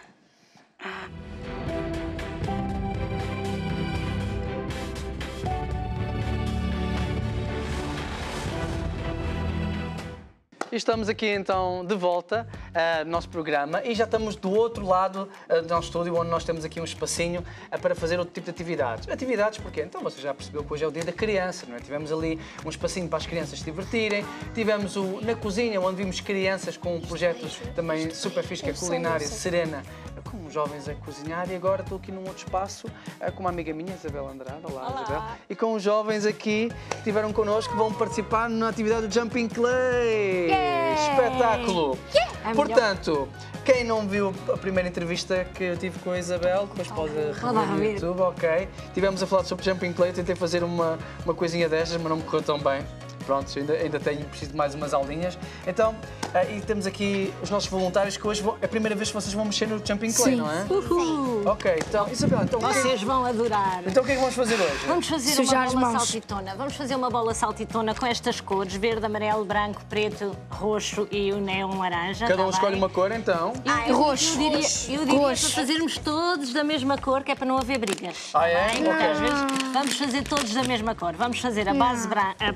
E estamos aqui então de volta no nosso programa e já estamos do outro lado do nosso estúdio, onde nós temos aqui um espacinho para fazer outro tipo de atividades. Atividades porquê? Então você já percebeu que hoje é o dia da criança, não é? Tivemos ali um espacinho para as crianças se divertirem, tivemos na cozinha, onde vimos crianças com projetos também super fixe, que é a Culinária Serena, com uns jovens a cozinhar, e agora estou aqui num outro espaço com uma amiga minha, Isabel Andrade. Olá, Isabel. E com os jovens aqui que estiveram connosco, que vão participar na atividade do Jumping Clay. Espetáculo! Portanto, quem não viu a primeira entrevista que eu tive com a Isabel, depois pode rever no YouTube, ok? Tivemos a falar sobre Jumping Clay, tentei fazer uma coisinha destas, mas não me correu tão bem. Pronto, ainda preciso de mais umas aulinhas. Então, e temos aqui os nossos voluntários que hoje é a primeira vez que vocês vão mexer no Jumping Clay, não é? Sim. Ok, então, Isabel, então Vocês vão adorar. Então o que é que vamos fazer hoje? Vamos fazer Sujar as uma bola mãos. saltitona. Vamos fazer uma bola saltitona com estas cores: verde, amarelo, branco, preto, roxo e o neon laranja. Cada um tá escolhe bem? uma cor, então. Roxo. Eu diria Roxo. para fazermos todos da mesma cor, que é para não haver brigas. Ah, é? Bem? Ok. Porque às vezes vamos fazer todos da mesma cor. Vamos fazer a base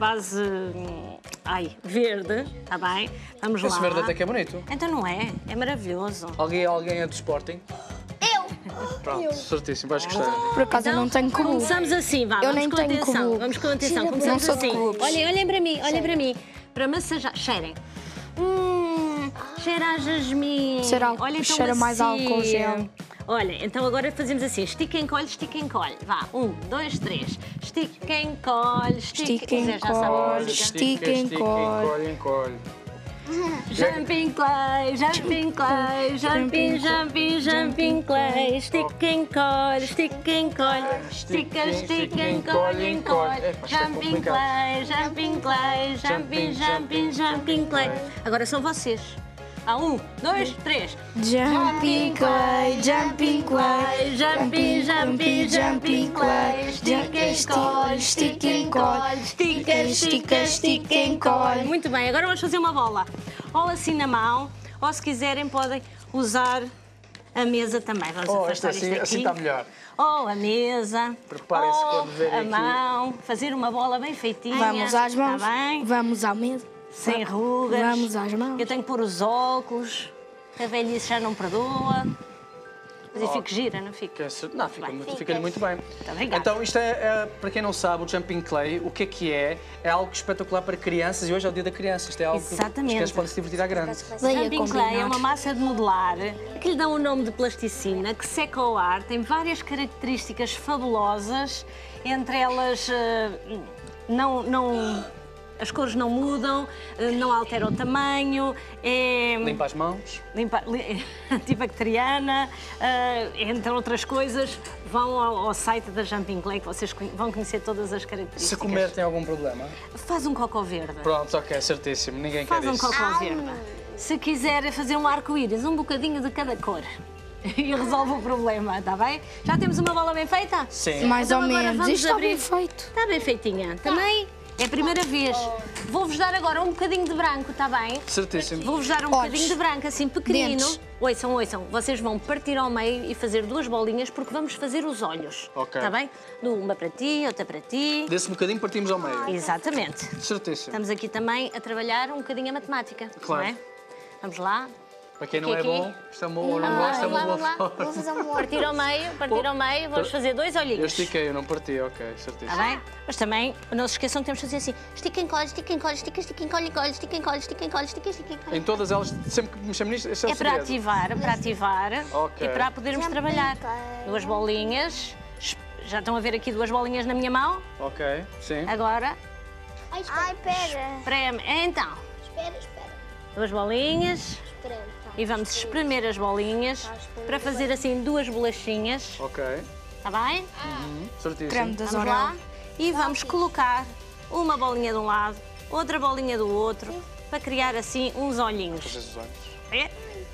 verde, está bem? Vamos Esse lá. verde até que é bonito. Então não é? É maravilhoso. Alguém é do Sporting? Eu! Pronto, certíssimo, vais gostar. Por acaso eu não tenho cubo. Começamos assim, vá. Eu Vamos nem com tenho atenção. cubo. Vamos com atenção. Não Começamos sou de assim. clubes. Olhem para mim, olhem para mim. Para massajar. Cheirem. Cheira a jasmim. Cheira mais álcool gel. Olha, então agora fazemos assim: estica, encolhe, estica, encolhe. Vá, 1, 2, 3. Estica, encolhe, estica. O Zé já sabe a música. Estica, encolhe. encolhe. Jumping clay, jumping clay, jumping, jumping, jumping clay. Estica, encolhe, estica, encolhe. Estica, estica, encolhe, encolhe. Jumping clay, jumping clay, jumping, jumping, jumping clay. Agora são vocês. 1, 2, 3. Jumping clay, jumping clay, Jumping, jumping, jumping clay. Estica, encolhe, estica, encolhe. Estica, estica, estica, encolhe. Muito bem, agora vamos fazer uma bola. Ou assim na mão, ou se quiserem podem usar a mesa também. Vamos afastar isto aqui. Assim está melhor. Ou a mesa, Preparem-se ou quando verem a aqui. mão, fazer uma bola bem feitinha. Vamos às mãos. Está bem? Vamos à mesa. Sem rugas. Vamos às mãos. Eu tenho que pôr os óculos, a velhice já não perdoa. Mas eu fico gira, não fico? Não, fica-lhe muito bem. obrigada. Então, isto para quem não sabe, o Jumping Clay, o que é? É algo espetacular para crianças e hoje é o dia da criança. Isto é algo que as crianças podem se divertir à grande. Jumping Clay é uma massa de modelar que lhe dão o nome de plasticina, que seca ao ar, tem várias características fabulosas, entre elas as cores não mudam, não altera o tamanho, Limpa as mãos. antibacteriana, entre outras coisas. Vão ao site da Jumping Clay que vocês vão conhecer todas as características. Se comer tem algum problema? Faz um cocó verde. Pronto, ok, certíssimo. Ninguém Faz quer um isso. cocó verde. Se quiser fazer um arco-íris, um bocadinho de cada cor. E resolve o problema, está bem? Já temos uma bola bem feita? Sim. Mais Então ou agora menos. vamos Isto está abrir. bem feito. Está bem feitinha. Também é a primeira vez. Vou-vos dar agora um bocadinho de branco, está bem? Certíssimo. Vou-vos dar um bocadinho de branco, assim pequenino. Dentes. Ouçam, ouçam. Vocês vão partir ao meio e fazer duas bolinhas porque vamos fazer os olhos. Ok. Está bem? Uma para ti, outra para ti. Desse bocadinho partimos ao meio. Exatamente. Certíssimo. Estamos aqui também a trabalhar um bocadinho a matemática. Claro. Não é? Vamos lá. Para quem não é Aqui. bom, isto é uma boa, não gosta, é uma boa forma. Vou fazer um Partir ao meio, vamos fazer dois Eu olhinhos. estiquei, eu não parti, ok, certíssimo. Está bem? Mas também, não se esqueçam que temos que fazer assim. Estica, encolhe, estica, encolhe, estica, estica, encolhe, encolhe, estica, encolhe, estica, encolhe, estica, estica, encolhe. Em todas elas, sempre que mexemos nisto, este é o É para segredo. ativar Ok. e para podermos trabalhar. Duas bolinhas. Já estão a ver aqui duas bolinhas na minha mão? Ok, sim. Agora, Ai, pera. espreme. Então, Espera. duas bolinhas Espera. e vamos espremer as bolinhas para fazer assim duas bolachinhas. Ok, Está bem? certíssimo. Creme das Vamos lá e vamos colocar uma bolinha de um lado, outra bolinha do outro, para criar assim uns olhinhos. Fazer os olhos. É?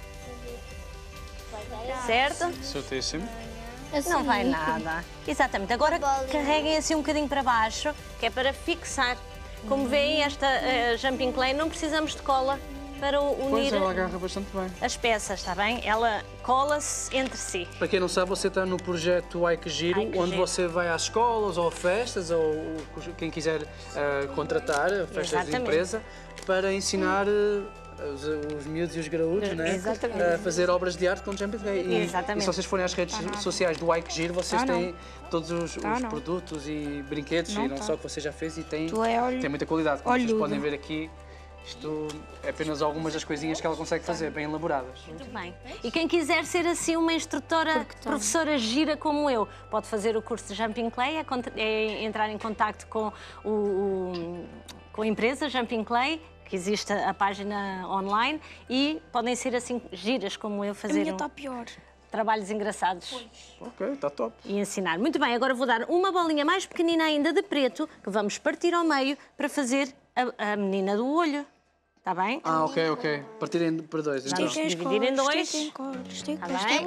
Certo? Certíssimo. Não vai nada. Exatamente. Agora carreguem assim um bocadinho para baixo, que é para fixar. Como veem, esta Jumping Clay não precisamos de cola para Pois, unir ela agarra bastante bem. as peças, está bem? Ela cola-se entre si. Para quem não sabe, você está no projeto Ai Que Giro, Ai Que onde Giro. você vai às escolas ou festas, ou quem quiser contratar, festas de Exatamente. empresa, para ensinar os miúdos e os graúdos, né? Exatamente. A fazer obras de arte com Jumping Clay. E Exatamente. se vocês forem às redes sociais do Ai Que Giro, vocês têm todos os não. produtos e brinquedos, e não só que você já fez, e tem Tu é olho- muita qualidade. Como vocês olhudo. podem ver aqui, Isto é apenas algumas das coisinhas que ela consegue fazer, bem elaboradas. Muito bem. E quem quiser ser assim uma instrutora, professora gira como eu, pode fazer o curso de Jumping Clay, é entrar em contacto com com a empresa Jumping Clay, que existe a página online, e podem ser assim giras como eu, fazer está pior. trabalhos engraçados. Ok, está top. E ensinar. Muito bem, agora vou dar uma bolinha mais pequenina ainda de preto, que vamos partir ao meio para fazer a menina do olho. Está bem? Ah, ok. Partirem para dois, então. Vamos dividir em dois. Estica,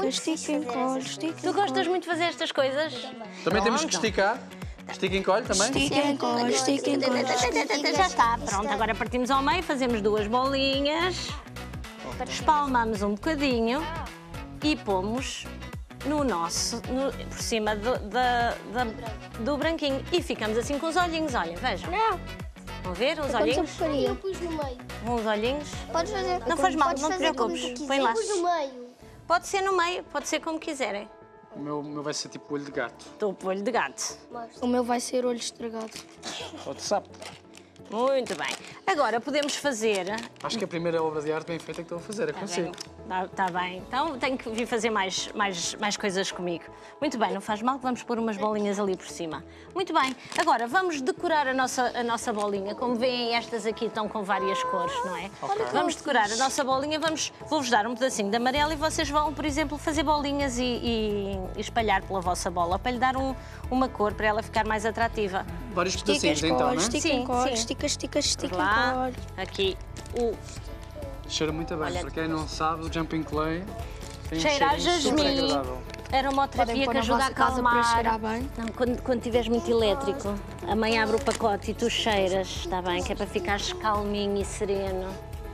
Tu gostas muito de fazer estas coisas? Também temos que esticar. Estica e encolhe também? Já está. Pronto, agora partimos ao meio, fazemos duas bolinhas, espalmamos um bocadinho e pomos por cima do branquinho. E ficamos assim com os olhinhos, olha, vejam. Vão ver os olhinhos? Eu pus no meio. Uns olhinhos. Podes fazer. Não faz mal, não te preocupes. Põe lá. Eu pus no meio. Pode ser no meio, pode ser como quiserem. O meu vai ser tipo olho de gato. Estou para o olho de gato. O meu vai ser olho estragado. Ou de sapo. Muito bem. Agora podemos fazer... Acho que a primeira obra de arte bem feita que estou a fazer é consigo. Está bem. Então tenho que vir fazer mais coisas comigo. Muito bem, não faz mal que vamos pôr umas bolinhas ali por cima. Muito bem. Agora vamos decorar a nossa bolinha. Como veem, estas aqui estão com várias cores, não é? Ok. Vamos decorar a nossa bolinha. Vou-vos dar um pedacinho de amarelo e vocês vão, por exemplo, fazer bolinhas e espalhar pela vossa bola para lhe dar uma cor, para ela ficar mais atrativa. Vários pedacinhos então, não é? Estica, Lá, aqui o... Cheira muito bem. Olha. Para quem não sabe, o Jumping Clay tem um Cheira a cheirinho super jasmim. agradável. Aromaterapia que ajuda a acalmar. Não, quando tiveres muito elétrico, a mãe abre o pacote e tu cheiras, está bem? Que é para ficares calminho e sereno.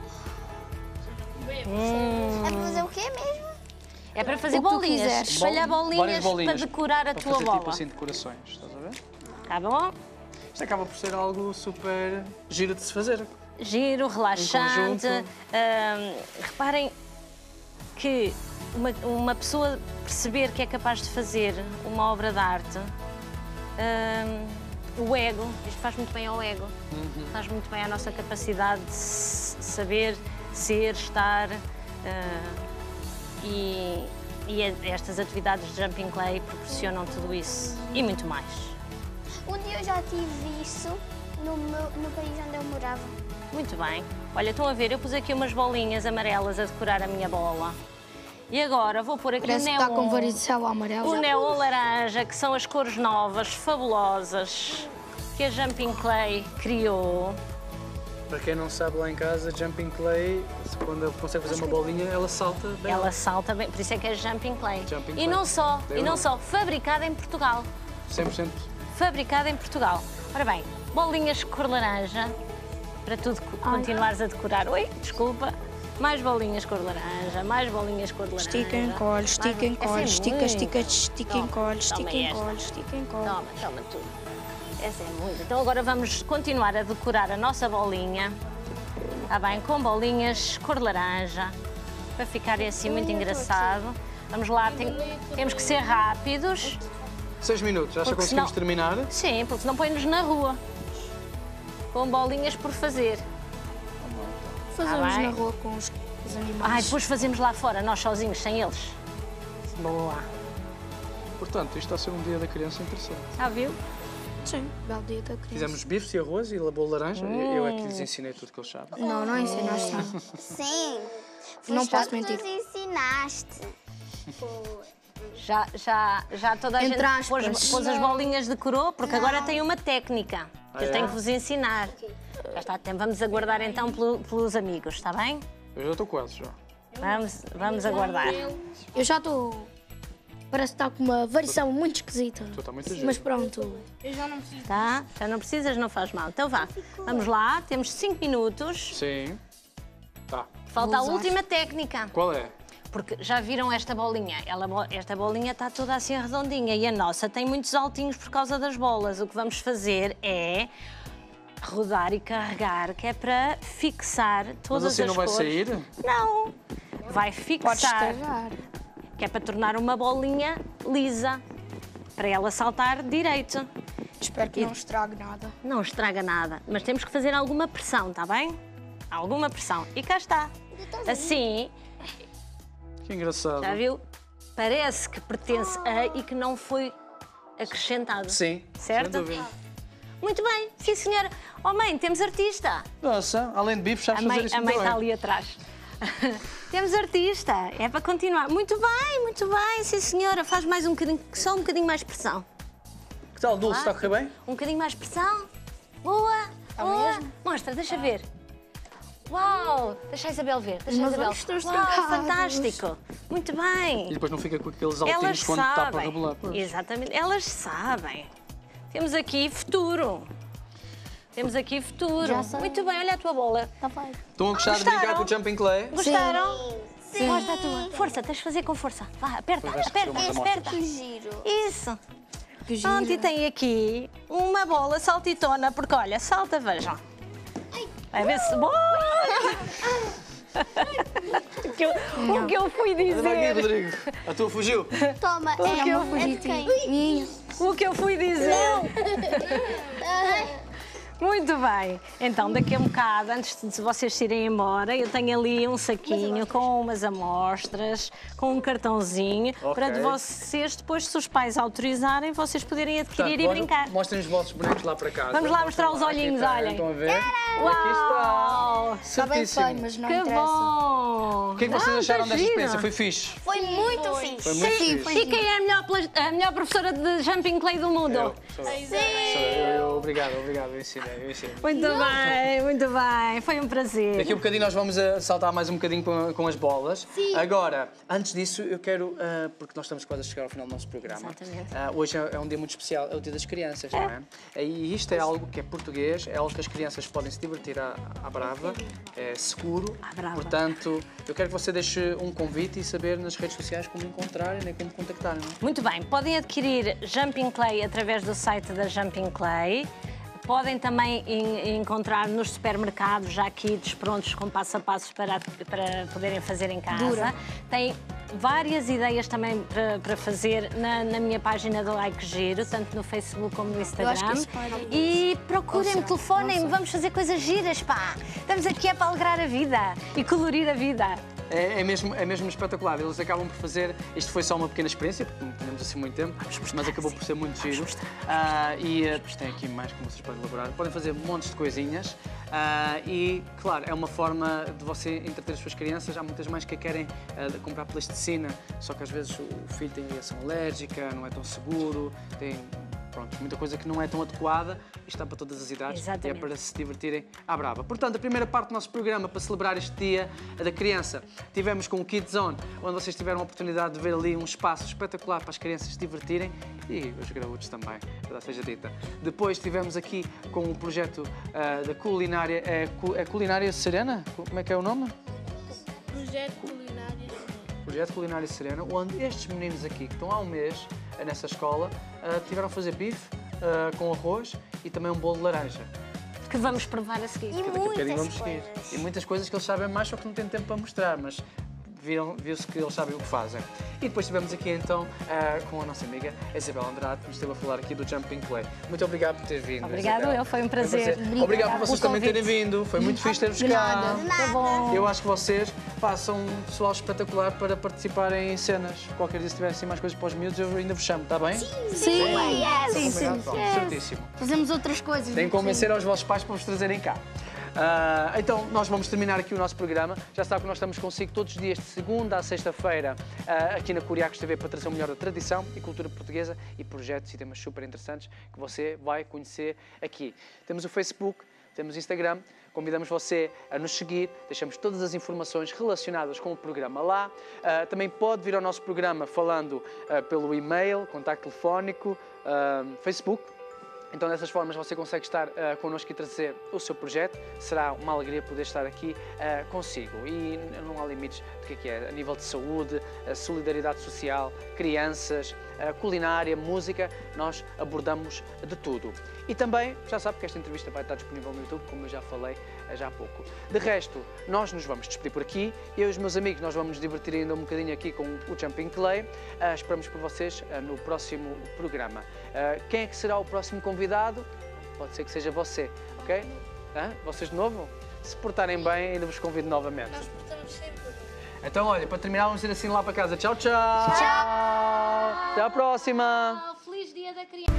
É para fazer o quê mesmo? É para fazer O que tu bolinhas. quiseres. Espalhar Várias bolinhas para decorar a para tua fazer bola. tipo assim decorações, estás a ver? Tá bom? Isto acaba por ser algo super giro de se fazer. Giro, relaxante. conjunto. Reparem que uma pessoa perceber que é capaz de fazer uma obra de arte, o ego, isto faz muito bem ao ego, faz muito bem à nossa capacidade de saber, ser, estar, e estas atividades de Jumping Clay proporcionam tudo isso e muito mais. Um dia eu já tive isso no país onde eu morava. Muito bem. Olha, estão a ver, eu pus aqui umas bolinhas amarelas a decorar a minha bola. E agora vou pôr aqui Parece o que neon. está com varicela amarela. O neon laranja, que são as cores novas, fabulosas, que a Jumping Clay criou. Para quem não sabe, lá em casa, Jumping Clay, quando ela consegue fazer uma bolinha, ela salta bem. Ela salta bem, por isso é que é Jumping Clay. Jumping E Clay. não só, Deu nome. fabricada em Portugal. 100%. Fabricada em Portugal. Ora bem, bolinhas de cor laranja, para tudo continuares a decorar. Oi, desculpa. Mais bolinhas cor laranja, mais bolinhas cor laranja. Estica, encolhe, estica, encolhe, estica, estica, estica, Toma, encolhe, estica, toma esta. encolhe, estica, encolhe. Toma tudo. Essa é muito. Então agora vamos continuar a decorar a nossa bolinha. Está bem? Com bolinhas cor laranja, para ficarem assim muito engraçado. Vamos lá, temos que ser rápidos. 6 minutos, acha que Porque conseguimos senão- terminar? Sim, porque senão põe-nos na rua. Com bolinhas por fazer. Fazemos bem. na rua com os animais. Ai, depois fazemos lá fora, nós sozinhos, sem eles. Boa. Portanto, isto está a ser um dia da criança interessante. Já viu? Sim, belo dia da criança. Fizemos bifes e arroz e bolo laranja. Eu é que lhes ensinei tudo que eles sabem. Não ensinaste nada. Sim. Não Foste posso tu que mentir. nos ensinaste. Já toda a gente Entre aspas. pôs as bolinhas, decorou, porque agora tem uma técnica que eu é? tenho que vos ensinar. Já está, vamos aguardar então pelos amigos, está bem? Eu já estou quase, já. Vamos aguardar. Eu já estou. Parece que está com uma variação muito esquisita. Estou está muito giro. Mas pronto. Tá? Já não precisas, não faz mal. Então vá, vamos lá, temos 5 minutos. Sim. Tá. Falta a Vou usar. última técnica. Qual é? Porque já viram esta bolinha? Esta bolinha está toda assim redondinha e a nossa tem muitos altinhos por causa das bolas. O que vamos fazer é rodar e carregar, que é para fixar todas Mas assim as não vai cores. sair? Não, vai Pode fixar, estragar. que é para tornar uma bolinha lisa, para ela saltar direito. Espero que não estrague nada. Não estraga nada, mas temos que fazer alguma pressão, está bem? alguma pressão. E cá está. Assim, Que engraçado. já viu? Parece que pertence a e que não foi acrescentado. Sim, Certo? sem dúvida. Muito bem, sim senhora. Oh mãe, temos artista. Nossa, além de bife, sabes A fazer mãe, isso a mãe muito está bem. ali atrás. Temos artista, é para continuar. Muito bem, sim senhora. Faz mais um bocadinho, só um bocadinho mais pressão. Que tal, Dulce? Está a correr bem? Um bocadinho mais pressão. Boa, boa. Mostra, deixa ver. Uau, deixa a Isabel ver. Deixa a Mas Isabel. olhos estão Uau, estragados. fantástico. Muito bem. E depois não fica com aqueles altinhos Elas quando está para sabem. rebolar. Pois. Exatamente, elas sabem. Temos aqui futuro. Temos aqui futuro. Já sei. Muito bem, olha a tua bola. Tá bem. Estão a gostar de brincar com o Jumping Clay? Gostaram? Sim. Mostra a tua. Força, tens de fazer com força. Vá, aperta, Depois vais receber aperta, umas aperta. Que giro. Isso. Pronto, e tem aqui uma bola saltitona, porque olha, salta, vejam. Vai ver se... Boa! O que eu fui Anda aqui, dizer... Rodrigo. A tua fugiu? Toma, que é eu uma de quem? O que eu fui dizer... Muito bem. Então, daqui a um bocado, antes de vocês irem embora, eu tenho ali um saquinho com umas amostras, com um cartãozinho, para de vocês, depois, se os pais autorizarem, vocês poderem adquirir e brincar. Mostrem os vossos bonecos lá para casa. Vamos lá mostrar os Aqui olhinhos, está, olhem. Estão a ver? Uau! Aqui Está está. bem Certíssimo. feio, mas não Que interessa. bom! O que é que vocês Ah, acharam tá desta giro. experiência? Foi fixe? Foi muito fixe. Foi muito fixe. E quem é a melhor professora de Jumping Clay do mundo? Sou eu. Obrigado, eu ensinei. Muito bem. Foi um prazer. Daqui a um bocadinho nós vamos saltar mais um bocadinho com as bolas. Sim. Agora, antes disso, eu quero, porque nós estamos quase a chegar ao final do nosso programa. Exatamente. Hoje é um dia muito especial, é o Dia das Crianças, não é? E isto é algo que é português, é algo que as crianças podem se divertir à brava, é seguro. À brava. Portanto, eu quero que você deixe um convite e saber nas redes sociais como encontrarem e como contactarem. Não é? Muito bem. Podem adquirir Jumping Clay através do site da Jumping Clay. Podem também encontrar nos supermercados já kits prontos com passo a passo para poderem fazer em casa. Tem várias ideias também para fazer na minha página do Like Giro, tanto no Facebook como no Instagram. acho que isso pode- E procurem-me, telefonem-me, vamos fazer coisas giras, pá! Estamos aqui para alegrar a vida e colorir a vida. É mesmo espetacular. Eles acabam por fazer. Isto foi só uma pequena experiência, porque não tínhamos assim muito tempo, mas acabou por ser muito giro. Tem aqui mais como vocês podem elaborar. Podem fazer montes de coisinhas. E, claro, é uma forma de você entreter as suas crianças. Há muitas mães que querem comprar plasticina, só que às vezes o filho tem reação alérgica, não é tão seguro, tem. Pronto, muita coisa que não é tão adequada e está para todas as idades. Exatamente. E é para se divertirem à brava. Portanto, a primeira parte do nosso programa para celebrar este Dia da Criança, tivemos com o Kids Zone, onde vocês tiveram a oportunidade de ver ali um espaço espetacular para as crianças se divertirem e os graúdos também, verdade seja dita. Depois tivemos aqui com o projeto da culinária, é Culinária Serena? Como é que é o nome? Projeto Culinária Serena, onde estes meninos aqui, que estão há um mês nessa escola, tiveram a fazer bife com arroz e também um bolo de laranja. Que vamos provar a seguir. E Daqui a bocadinho vamos muitas seguir. coisas. E muitas coisas que eles sabem mais, só que não têm tempo para mostrar, mas viu-se que eles sabem o que fazem. E depois estivemos aqui então com a nossa amiga Isabel Andrade, que nos esteve a falar aqui do Jumping Clay. Muito obrigado por ter vindo. Obrigada, Isabel. foi um prazer. Obrigado por vocês pelo também terem convite. vindo. Foi muito fixe ter-vos cá. Tá bom. Eu acho que vocês são um pessoal espetacular para participarem em cenas. Qualquer dia, se tiverem assim mais coisas para os miúdos, eu ainda vos chamo, está bem? Sim, Combinado? Pronto, certíssimo. Fazemos outras coisas. Têm que convencer aos vossos pais para vos trazerem cá. Então, nós vamos terminar aqui o nosso programa. Já sabe que nós estamos consigo todos os dias, de segunda à sexta-feira, aqui na Curiacos TV, para trazer o melhor da tradição e cultura portuguesa e projetos e temas super interessantes que você vai conhecer aqui. Temos o Facebook, temos o Instagram. Convidamos você a nos seguir, deixamos todas as informações relacionadas com o programa lá. Também pode vir ao nosso programa falando pelo e-mail, contacto telefónico, Facebook. Então, dessas formas, você consegue estar connosco e trazer o seu projeto. Será uma alegria poder estar aqui consigo. E não há limites do que é. A nível de saúde, solidariedade social, crianças, culinária, música, nós abordamos de tudo. E também, já sabe que esta entrevista vai estar disponível no YouTube, como eu já falei já há pouco. De resto, nós nos vamos despedir por aqui. Eu e os meus amigos, nós vamos nos divertir ainda um bocadinho aqui com o Jumping Clay. Esperamos por vocês no próximo programa. Quem é que será o próximo convidado? Pode ser que seja você, ok? Vocês de novo? se portarem bem, ainda vos convido novamente. Nós portamos sempre bem. Então, olha, para terminar, vamos dizer assim lá para casa. Tchau, tchau! Tchau! Até à próxima! Feliz Dia da Criança!